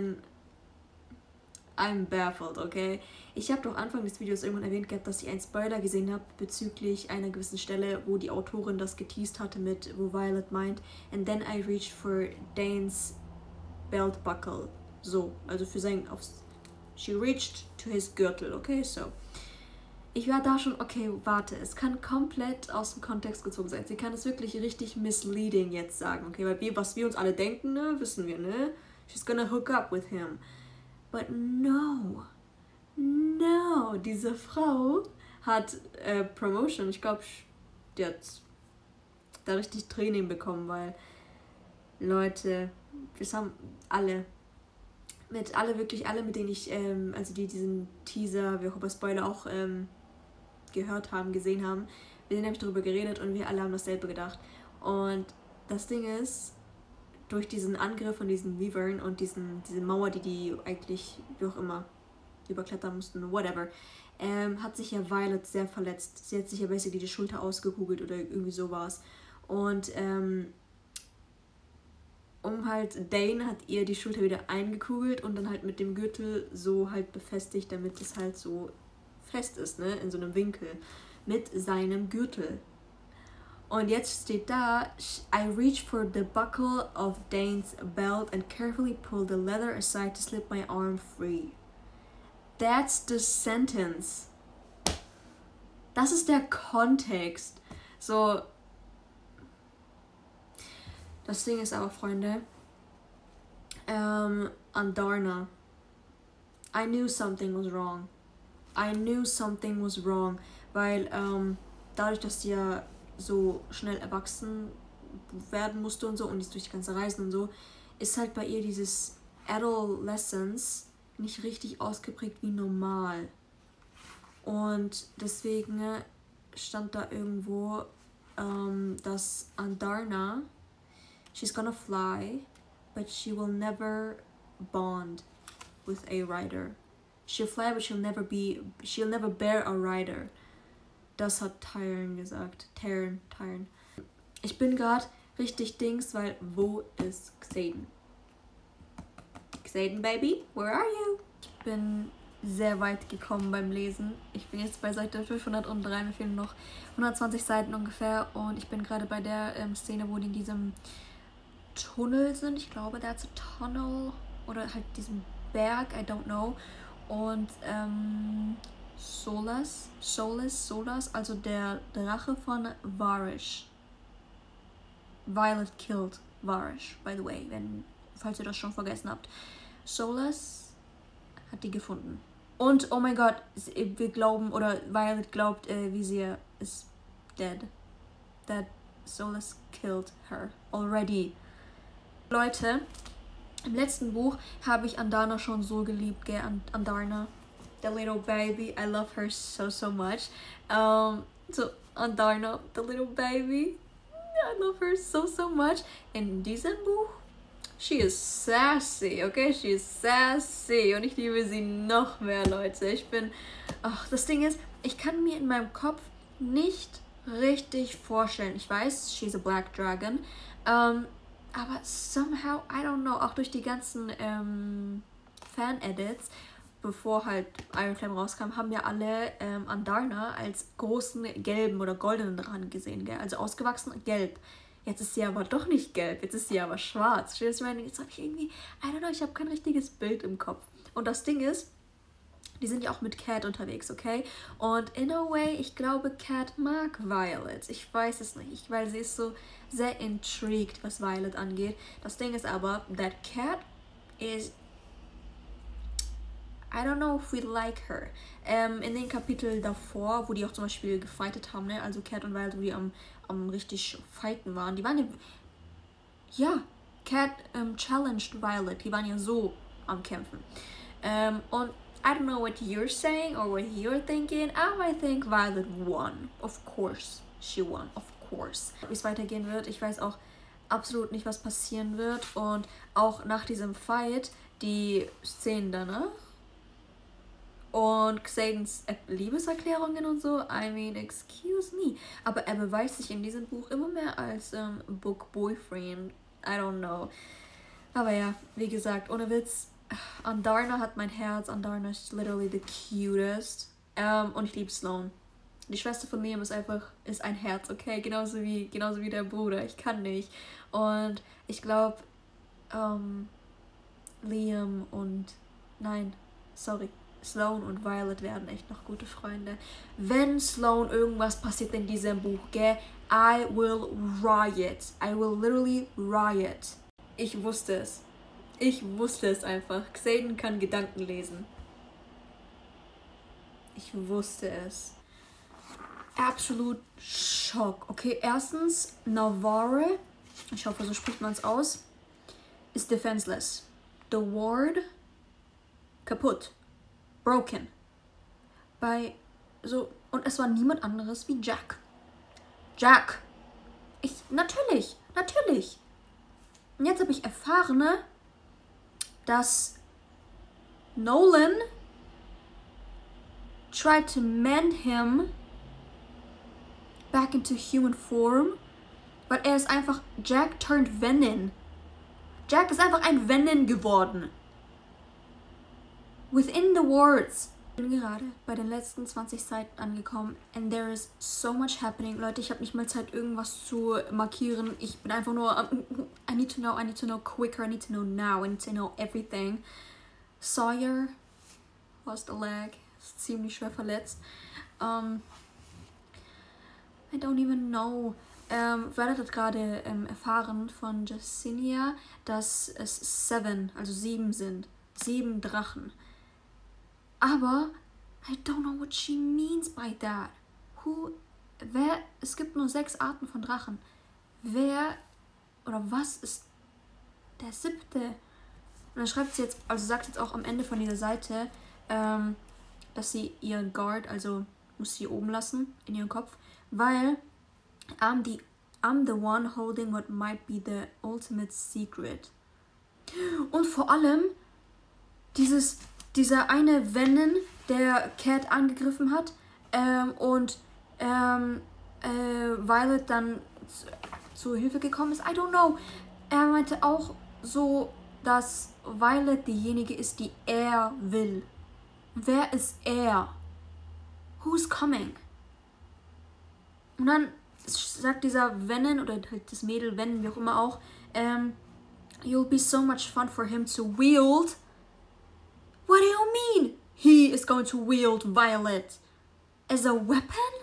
I'm baffled, okay? Ich habe doch Anfang des Videos irgendwann erwähnt gehabt, dass ich einen Spoiler gesehen habe bezüglich einer gewissen Stelle, wo die Autorin das geteased hatte wo Violet meint, and then I reached for Dane's belt buckle. So, also für she reached to his Gürtel, okay? So. Ich war da schon, okay, warte, es kann komplett aus dem Kontext gezogen sein. Sie kann es wirklich richtig misleading jetzt sagen, okay? Weil was wir uns alle denken, ne, wissen wir, ne? She's gonna hook up with him. But no, diese Frau hat Promotion. Ich glaube, die hat da richtig Training bekommen, weil Leute, das haben alle, mit denen ich, also die diesen Teaser, wie auch über Spoiler auch gehört haben, gesehen haben, wir sind nämlich darüber geredet und wir alle haben dasselbe gedacht. Und das Ding ist, durch diesen Angriff von diesen Wyvern und diese Mauer, die eigentlich, wie auch immer, überklettern mussten, whatever, hat sich ja Violet sehr verletzt. Sie hat sich ja basically die Schulter ausgekugelt oder irgendwie sowas. Und Dane hat ihr die Schulter wieder eingekugelt und dann halt mit dem Gürtel so halt befestigt, damit es halt so fest ist, ne, in so einem Winkel, mit seinem Gürtel. Und jetzt steht da, I reached for the buckle of Dane's belt and carefully pulled the leather aside to slip my arm free. That's the sentence. Das ist der Kontext. So. Das Ding ist aber, Freunde, Andarna. I knew something was wrong. Weil dadurch, dass sie ja so schnell erwachsen werden musste und so und durch die ganze Reisen und so, ist halt bei ihr dieses Adolescence nicht richtig ausgeprägt wie normal. Und deswegen stand da irgendwo, dass Andarna, she's gonna fly, but she will never bond with a rider. She'll fly, but she'll never bear a rider. Das hat Tyrion gesagt. Tyrion. Ich bin gerade richtig Dings, weil wo ist Xaden? Xaden, Baby, where are you? Ich bin sehr weit gekommen beim Lesen. Ich bin jetzt bei Seite 503, mir fehlen noch 120 Seiten ungefähr und ich bin gerade bei der Szene, wo die in diesem Tunnel sind. Ich glaube, that's a tunnel oder halt diesem Berg, I don't know. Und Solas, also der Drache von Varys. Violet killed Varys, by the way, falls ihr das schon vergessen habt. Solas hat die gefunden. Und, oh mein Gott, wir glauben, oder Violet glaubt, Visir ist dead. That Solas killed her already. Leute, im letzten Buch habe ich Andarna schon so geliebt, gell? Andarna, the little baby, I love her so much. So, Andarna, the little baby, I love her so much. In diesem Buch, she is sassy, okay? She is sassy. Und ich liebe sie noch mehr, Leute. Das Ding ist, ich kann mir in meinem Kopf nicht richtig vorstellen. Ich weiß, she's a black dragon. Aber somehow, I don't know, auch durch die ganzen Fan-Edits, bevor halt Ironclad rauskam, haben ja alle Andarna als großen gelben oder goldenen Drachen gesehen, gell? Also ausgewachsen gelb. Jetzt ist sie aber doch nicht gelb, jetzt ist sie aber schwarz. Jetzt habe ich irgendwie, I don't know, ich habe kein richtiges Bild im Kopf. Und das Ding ist, die sind ja auch mit Cat unterwegs, okay? Und in a way, ich glaube, Cat mag Violet. Ich weiß es nicht, weil sie ist so sehr intrigued, was Violet angeht. Das Ding ist aber, that Cat is... I don't know if we like her. In den Kapiteln davor, wo die auch zum Beispiel gefightet haben, ne? Also Cat und Violet, wo die am richtig fighten waren. Die waren ja... Ja, Cat challenged Violet. Die waren ja so am Kämpfen. Und I don't know what you're saying or what you're thinking. I think Violet won. Of course, she won. Of course. Wie es weitergehen wird, ich weiß auch absolut nicht, was passieren wird. Und auch nach diesem Fight, die Szenen danach und Xadens Liebeserklärungen und so, I mean, excuse me. Aber er beweist sich in diesem Buch immer mehr als Book Boyfriend. I don't know. Aber ja, wie gesagt, ohne Witz, Andarna hat mein Herz. Andarna ist literally the cutest. Und ich liebe Sloane. Die Schwester von Liam ist ein Herz, okay? Genauso wie der Bruder. Ich kann nicht. Und ich glaube, Sloane und Violet werden echt noch gute Freunde. Wenn Sloane irgendwas passiert in diesem Buch, gell? I will riot. I will literally riot. Ich wusste es. Ich wusste es einfach. Xaden kann Gedanken lesen. Ich wusste es. Absolut Schock. Okay, erstens, Navarre, ich hoffe, so spricht man es aus, ist defenseless. The Ward, kaputt. Broken. Und es war niemand anderes wie Jack. Jack! Natürlich. Und jetzt habe ich erfahren, ne, dass Nolan tried to mend him back into human form, weil er ist einfach Jack turned Venin. Jack ist einfach ein Venin geworden. Within the words. Ich bin gerade bei den letzten 20 Seiten angekommen and there is so much happening. Leute, ich habe nicht mal Zeit, irgendwas zu markieren. Ich bin einfach nur I need to know quicker, I need to know now, I need to know everything. Sawyer lost a leg, ist ziemlich schwer verletzt. I don't even know. Violet hat gerade erfahren von Jessinia, dass es 7 sind. 7 Drachen. Aber I don't know what she means by that. Es gibt nur 6 Arten von Drachen. Wer oder was ist der 7.? Und dann schreibt sie jetzt, also sagt jetzt auch am Ende von dieser Seite, dass sie ihren Guard, also muss sie oben lassen in ihrem Kopf, weil I'm the one holding what might be the ultimate secret. Und vor allem dieses dieser eine Venom, der Cat angegriffen hat und Violet dann zu Hilfe gekommen ist. I don't know. Er meinte auch so, dass Violet diejenige ist, die er will. Wer ist er? Who's coming? Und dann sagt dieser Venom oder halt das Mädel, Venom, wie auch immer auch, you'll be so much fun for him to wield. What do you mean? He is going to wield Violet as a weapon?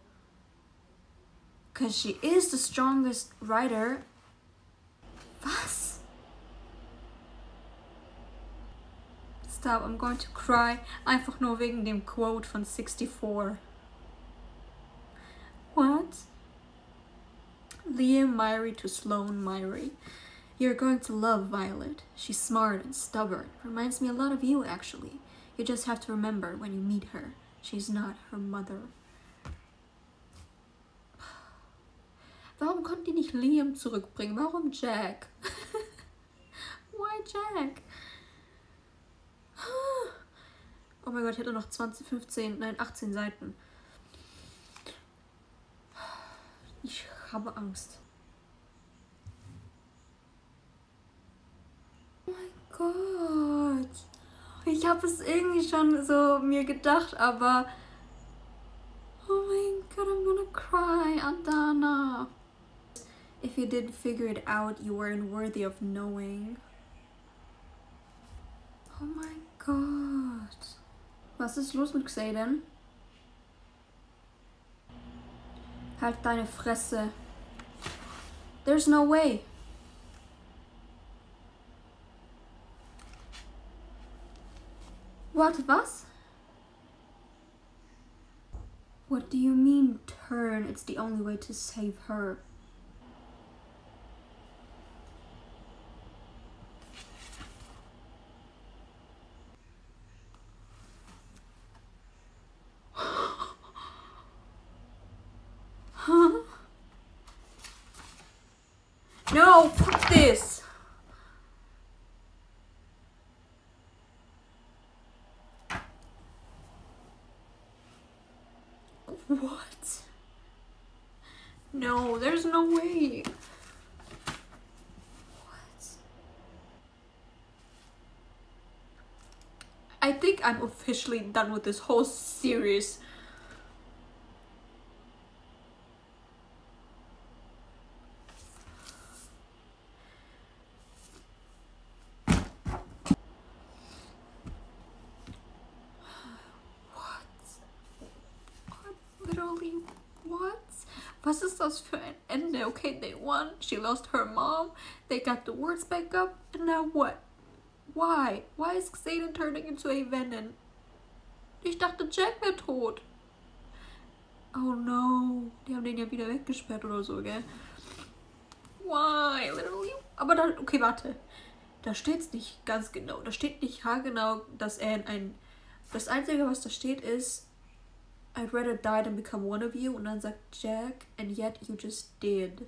Because she is the strongest rider. Was? Stop, I'm going to cry. Einfach nur wegen dem Quote von 64. What? Liam Myrie to Sloane Myrie. You're going to love Violet. She's smart and stubborn. Reminds me a lot of you, actually. You just have to remember when you meet her, she's not her mother. Warum konnten die nicht Liam zurückbringen? Warum Jack? Why Jack? Oh mein Gott, ich hatte noch 18 Seiten. Ich habe Angst. Oh mein Gott. Ich habe es irgendwie schon so mir gedacht, aber... Oh mein Gott, I'm gonna cry, Adana. If you didn't figure it out, you weren't worthy of knowing. Oh mein Gott. Was ist los mit Xaden? Halt deine Fresse. There's no way. What? Was? What do you mean turn? It's the only way to save her. Huh? No, fuck this. What? No, there's no way. What? I think I'm officially done with this whole series. Literally, what? Was ist das für ein Ende? Okay, they won. She lost her mom. They got the words back up. And now what? Why? Why is Xaden turning into a Venom? Ich dachte, Jack wäre tot. Oh no. Die haben den ja wieder weggesperrt oder so, gell? Why? Literally? Aber da, okay, warte. Da steht's nicht ganz genau. Da steht nicht haargenau, dass er in ein... Das Einzige, was da steht, ist I'd rather die than become one of you. Und dann sagt Jack, and yet you just did.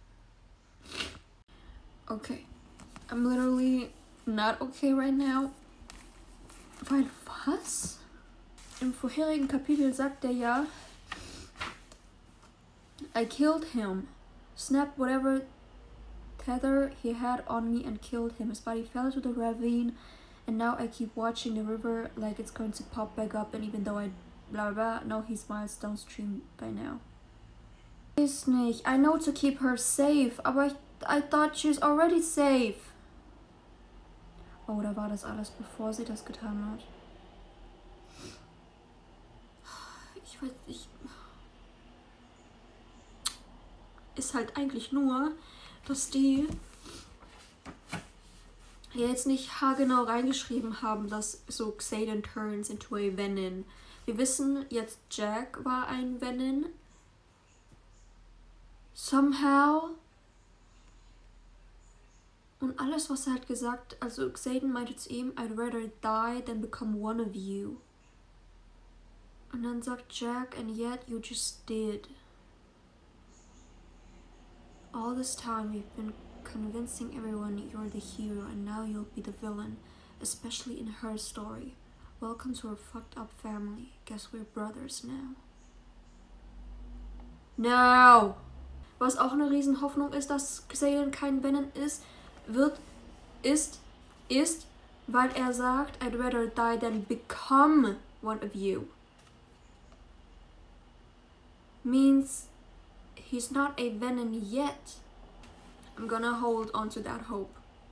Okay. I'm literally not okay right now. Weil was? Im vorherigen Kapitel sagt er ja, I killed him. Snapped whatever tether he had on me and killed him. His body fell into the ravine, and now I keep watching the river like it's going to pop back up, and even though I blah blah, no, he smiles downstream by now. Ist nicht. I know to keep her safe, aber I thought she's already safe. Oh, da war das alles, bevor sie das getan hat. Ich weiß nicht. Ist halt eigentlich nur, dass die jetzt nicht haargenau reingeschrieben haben, dass so Xaden turns into a Venom. Wir wissen jetzt, Jack war ein Venom. Somehow. Und alles, was er hat gesagt, also Xaden meinte zu ihm, I'd rather die than become one of you. Und dann sagt Jack, and yet you just did. All this time you've been convincing everyone you're the hero, and now you'll be the villain, especially in her story. Welcome to our fucked up family. Guess we're brothers now. No! Was auch eine Riesenhoffnung ist, dass Xaden kein Venom ist, ist, weil er sagt, I'd rather die than become one of you. Means he's not a Venom yet. I'm gonna hold on to that hope.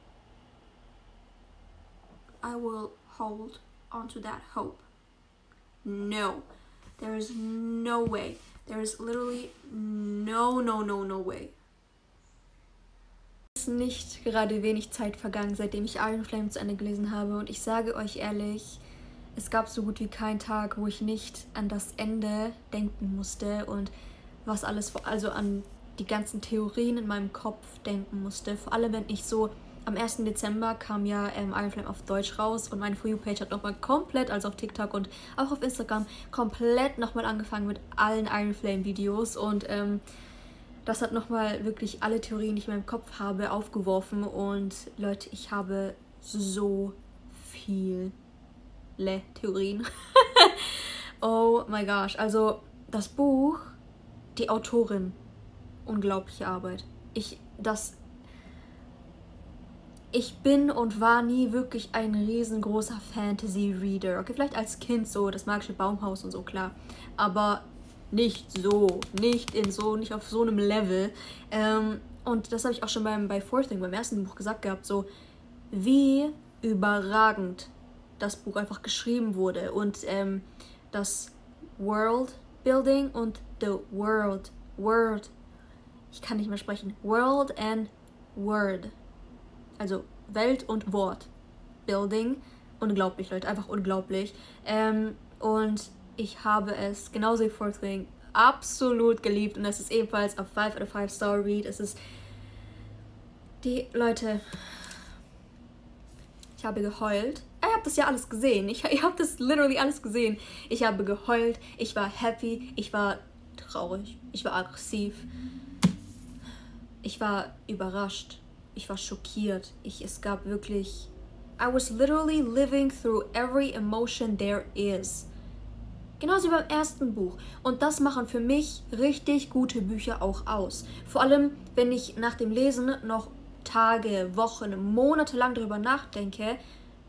I will hold on to that hope. No. There is no way. There is literally no way. Es ist nicht gerade wenig Zeit vergangen, seitdem ich Iron Flame zu Ende gelesen habe. Und ich sage euch ehrlich, es gab so gut wie keinen Tag, wo ich nicht an das Ende denken musste und was alles, also an die ganzen Theorien in meinem Kopf denken musste. Vor allem, wenn ich so, am 1. Dezember kam ja Iron Flame auf Deutsch raus und meine For You-Page hat nochmal komplett, also auf TikTok und auch auf Instagram, komplett nochmal angefangen mit allen Iron Flame-Videos und das hat nochmal wirklich alle Theorien, die ich in meinem Kopf habe, aufgeworfen und Leute, ich habe so viele Theorien. Oh my gosh, also das Buch, die Autorin, unglaubliche Arbeit. Ich bin und war nie wirklich ein riesengroßer Fantasy-Reader. Okay, vielleicht als Kind so, das magische Baumhaus und so, klar. Aber nicht so, nicht auf so einem Level. Und das habe ich auch schon bei Fourth Wing, beim ersten Buch gesagt gehabt, so wie überragend das Buch einfach geschrieben wurde. Und das World Building und the Word, ich kann nicht mehr sprechen, World and Word. Also Welt und Wort. Building. Unglaublich, Leute. Einfach unglaublich. Und ich habe es, genauso wie Fourth Wing, absolut geliebt. Und es ist ebenfalls auf 5 out of 5 Star Read. Es ist die, Leute, ich habe geheult. Ihr habt das ja alles gesehen. Ihr habt das literally alles gesehen. Ich habe geheult. Ich war happy. Ich war traurig. Ich war aggressiv. Ich war überrascht. Ich war schockiert. Es gab wirklich... I was literally living through every emotion there is. Genauso wie beim ersten Buch. Und das machen für mich richtig gute Bücher auch aus. Vor allem, wenn ich nach dem Lesen noch Tage, Wochen, Monate lang darüber nachdenke.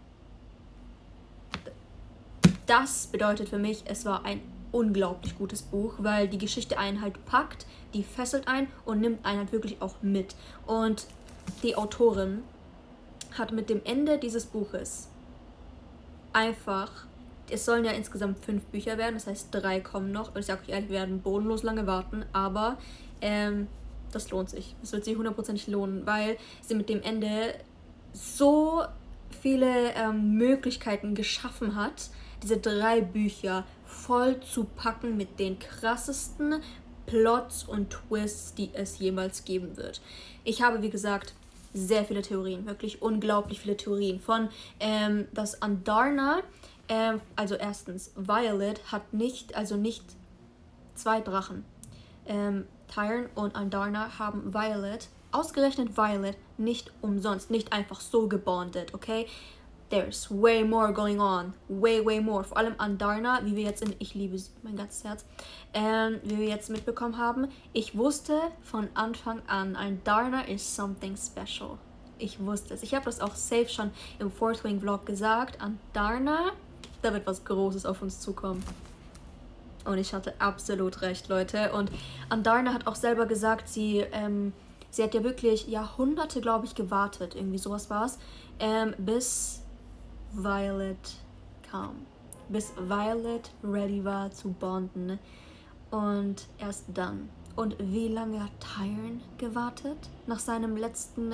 Das bedeutet für mich, es war ein unglaublich gutes Buch, weil die Geschichte einen halt packt, die fesselt einen und nimmt einen halt wirklich auch mit. Und die Autorin hat mit dem Ende dieses Buches einfach, es sollen ja insgesamt 5 Bücher werden, das heißt 3 kommen noch. Und ich sage euch ehrlich, wir werden bodenlos lange warten, aber das lohnt sich. Es wird sich 100% lohnen, weil sie mit dem Ende so viele Möglichkeiten geschaffen hat, diese 3 Bücher voll zu packen mit den krassesten Plots und Twists, die es jemals geben wird. Ich habe, wie gesagt, sehr viele Theorien, wirklich unglaublich viele Theorien. Von, dass Andarna, also erstens, Violet hat nicht 2 Drachen. Tyron und Andarna haben Violet, ausgerechnet Violet, nicht umsonst, nicht einfach so gebondet, okay? There's way more going on. Way more. Vor allem Andarna, wie wir jetzt ich liebe sie, mein ganzes Herz, wie wir jetzt mitbekommen haben. Ich wusste von Anfang an, Andarna is something special. Ich wusste es. Ich habe das auch safe schon im Fourth Wing Vlog gesagt. Andarna, da wird was Großes auf uns zukommen. Und ich hatte absolut recht, Leute. Und Andarna hat auch selber gesagt, sie hat ja wirklich Jahrhunderte, glaube ich, gewartet. Irgendwie sowas war es. Bis Violet kam. Bis Violet ready war zu bonden. Und erst dann. Und wie lange hat Tyron gewartet? Nach seinem letzten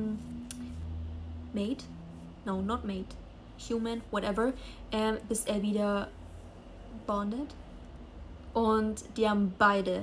Mate? No, not Mate. Human, whatever. Bis er wieder bondet. Und die haben beide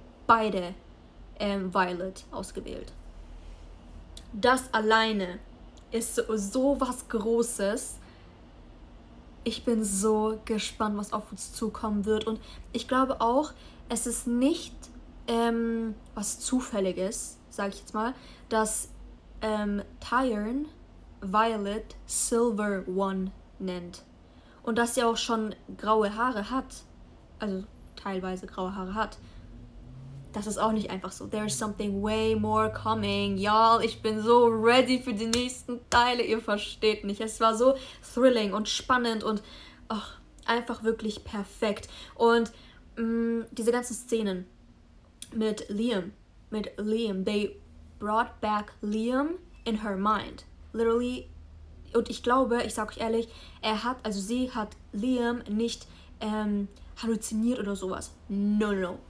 Violet ausgewählt. Das alleine ist so was Großes. Ich bin so gespannt, was auf uns zukommen wird. Und ich glaube auch, es ist nicht was Zufälliges, sage ich jetzt mal, dass Tyron Violet Silver One nennt. und dass sie auch schon graue Haare hat, also teilweise graue Haare hat, das ist auch nicht einfach so. There's something way more coming. Y'all, ich bin so ready für die nächsten Teile. Ihr versteht nicht. Es war so thrilling und spannend und einfach wirklich perfekt. Und diese ganzen Szenen mit Liam, they brought back Liam in her mind. Literally. Und ich glaube, ich sag euch ehrlich, sie hat Liam nicht halluziniert oder sowas. No.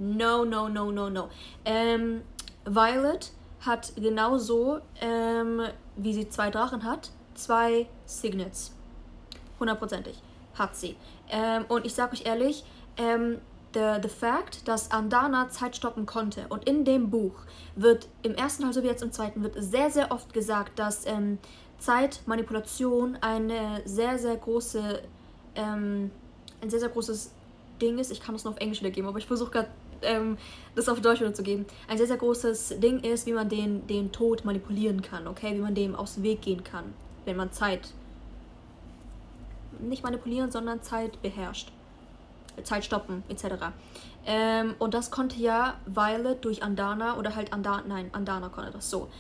Violet hat genauso, wie sie 2 Drachen hat, 2 Signets. 100%ig hat sie. Und ich sag euch ehrlich, the fact, dass Andana Zeit stoppen konnte, und in dem Buch wird im ersten Teil, so wie jetzt im zweiten, wird sehr, sehr oft gesagt, dass Zeitmanipulation ein sehr, sehr großes Ding ist. Ich kann es nur auf Englisch wiedergeben, aber ich versuche gerade das auf Deutsch wiederzugeben. Ein sehr, sehr großes Ding ist, wie man den Tod manipulieren kann, okay? Wie man dem aus dem Weg gehen kann, wenn man Zeit nicht manipulieren, sondern Zeit beherrscht. Zeit stoppen, etc. Und das konnte ja Violet durch Andana oder halt Andana konnte das so.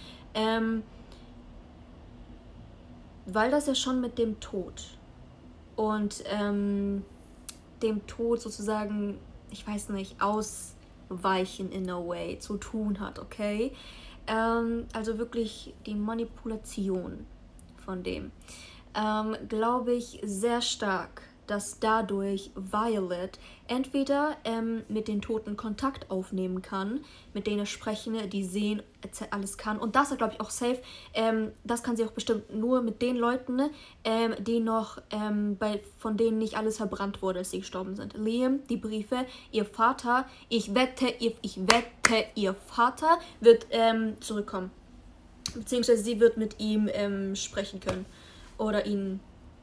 Weil das ja schon mit dem Tod und dem Tod sozusagen, ich weiß nicht, ausweichen in a way zu tun hat, okay? Also wirklich die Manipulation von dem. Glaube ich sehr stark, dass dadurch Violet entweder mit den Toten Kontakt aufnehmen kann, mit denen sprechen, die sehen, alles kann. Und das ist, glaube ich, auch safe. Das kann sie auch bestimmt nur mit den Leuten, die noch, von denen nicht alles verbrannt wurde, als sie gestorben sind. Liam, die Briefe, ihr Vater, ich wette, ihr Vater wird zurückkommen. Beziehungsweise sie wird mit ihm sprechen können. Oder ihn,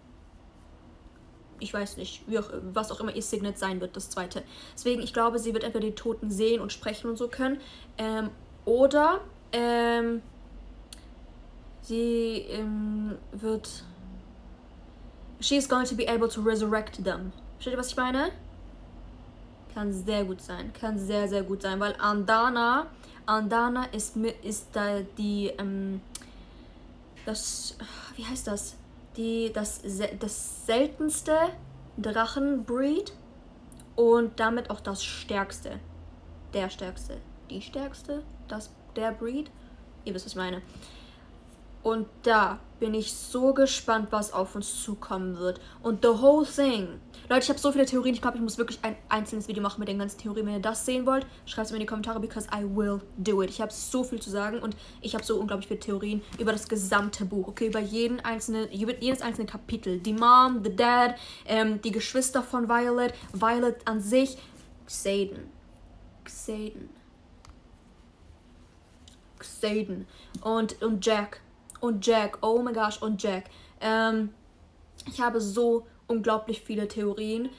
ich weiß nicht, was auch immer ihr Signet sein wird, das zweite. Deswegen, ich glaube, sie wird entweder die Toten sehen und sprechen und so können, oder sie wird, she is going to be able to resurrect them. Versteht ihr, was ich meine? Kann sehr gut sein, kann sehr, sehr gut sein, weil Andana ist da die, wie heißt das? Das seltenste Drachenbreed und damit auch das stärkste. Der stärkste. Die stärkste? Der Breed? Ihr wisst, was ich meine. Und da bin ich so gespannt, was auf uns zukommen wird. Und the whole thing. Leute, ich habe so viele Theorien. Ich glaube, ich muss wirklich ein einzelnes Video machen mit den ganzen Theorien. Wenn ihr das sehen wollt, schreibt es mir in die Kommentare, because I will do it. Ich habe so viel zu sagen und ich habe so unglaublich viele Theorien über das gesamte Buch. Okay, über jedes einzelne Kapitel. Die Mom, the Dad, die Geschwister von Violet, Violet an sich, Xaden und Jack. Oh my gosh, und Jack. Ich habe so unglaublich viele Theorien.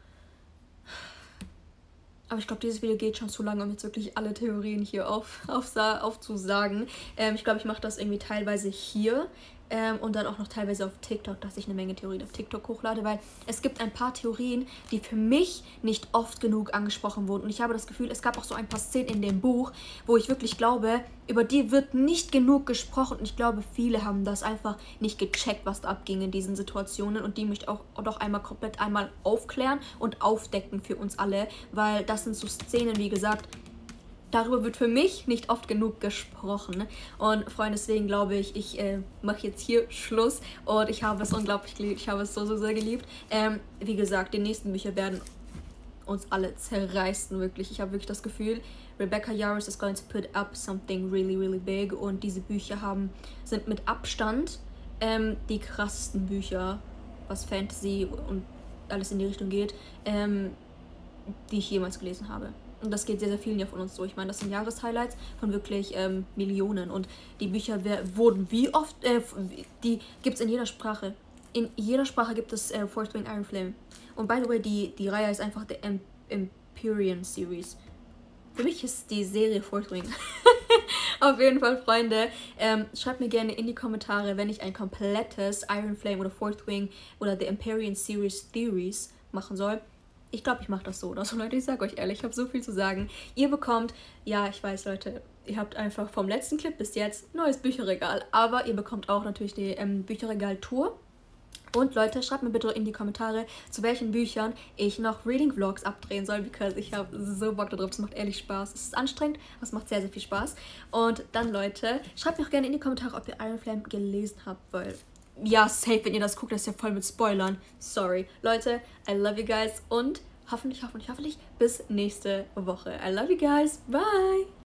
Aber ich glaube, dieses Video geht schon zu lange, um jetzt wirklich alle Theorien hier aufzusagen. Ich glaube, ich mache das irgendwie teilweise hier. Und dann auch noch teilweise auf TikTok, dass ich eine Menge Theorien auf TikTok hochlade, weil es gibt ein paar Theorien, die für mich nicht oft genug angesprochen wurden. Und ich habe das Gefühl, es gab auch so ein paar Szenen in dem Buch, wo ich wirklich glaube, über die wird nicht genug gesprochen. Und ich glaube, viele haben das einfach nicht gecheckt, was da abging in diesen Situationen. Und die möchte ich auch doch komplett aufklären und aufdecken für uns alle, weil das sind so Szenen, wie gesagt, darüber wird für mich nicht oft genug gesprochen. Und Freunde, deswegen glaube ich, ich mache jetzt hier Schluss. Und ich habe es unglaublich geliebt. Ich habe es so, so sehr geliebt. Wie gesagt, die nächsten Bücher werden uns alle zerreißen, wirklich. Ich habe wirklich das Gefühl, Rebecca Yarros is going to put up something really, really big. Und diese Bücher sind mit Abstand die krassesten Bücher, was Fantasy und alles in die Richtung geht, die ich jemals gelesen habe. Und das geht sehr, sehr vielen ja von uns so. Ich meine, das sind Jahreshighlights von wirklich Millionen. Und die Bücher wurden wie oft, die gibt es in jeder Sprache. In jeder Sprache gibt es Fourth Wing Iron Flame. Und by the way, die Reihe ist einfach der Empyrean Series. Für mich ist die Serie Fourth Wing. Auf jeden Fall, Freunde, schreibt mir gerne in die Kommentare, wenn ich ein komplettes Iron Flame oder Fourth Wing oder The Empyrean Series Theories machen soll. Ich glaube, ich mache das so oder so, Leute. Ich sage euch ehrlich, ich habe so viel zu sagen. Ihr bekommt, ja, ich weiß, Leute, ihr habt einfach vom letzten Clip bis jetzt neues Bücherregal. Aber ihr bekommt auch natürlich die Bücherregal-Tour. Und Leute, schreibt mir bitte in die Kommentare, zu welchen Büchern ich noch Reading-Vlogs abdrehen soll, because ich habe so Bock darauf. Es macht ehrlich Spaß. Es ist anstrengend, aber es macht sehr, sehr viel Spaß. Und dann, Leute, schreibt mir auch gerne in die Kommentare, ob ihr Iron Flame gelesen habt, weil ja, safe, wenn ihr das guckt, das ist ja voll mit Spoilern. Sorry. Leute, I love you guys und hoffentlich bis nächste Woche. I love you guys. Bye!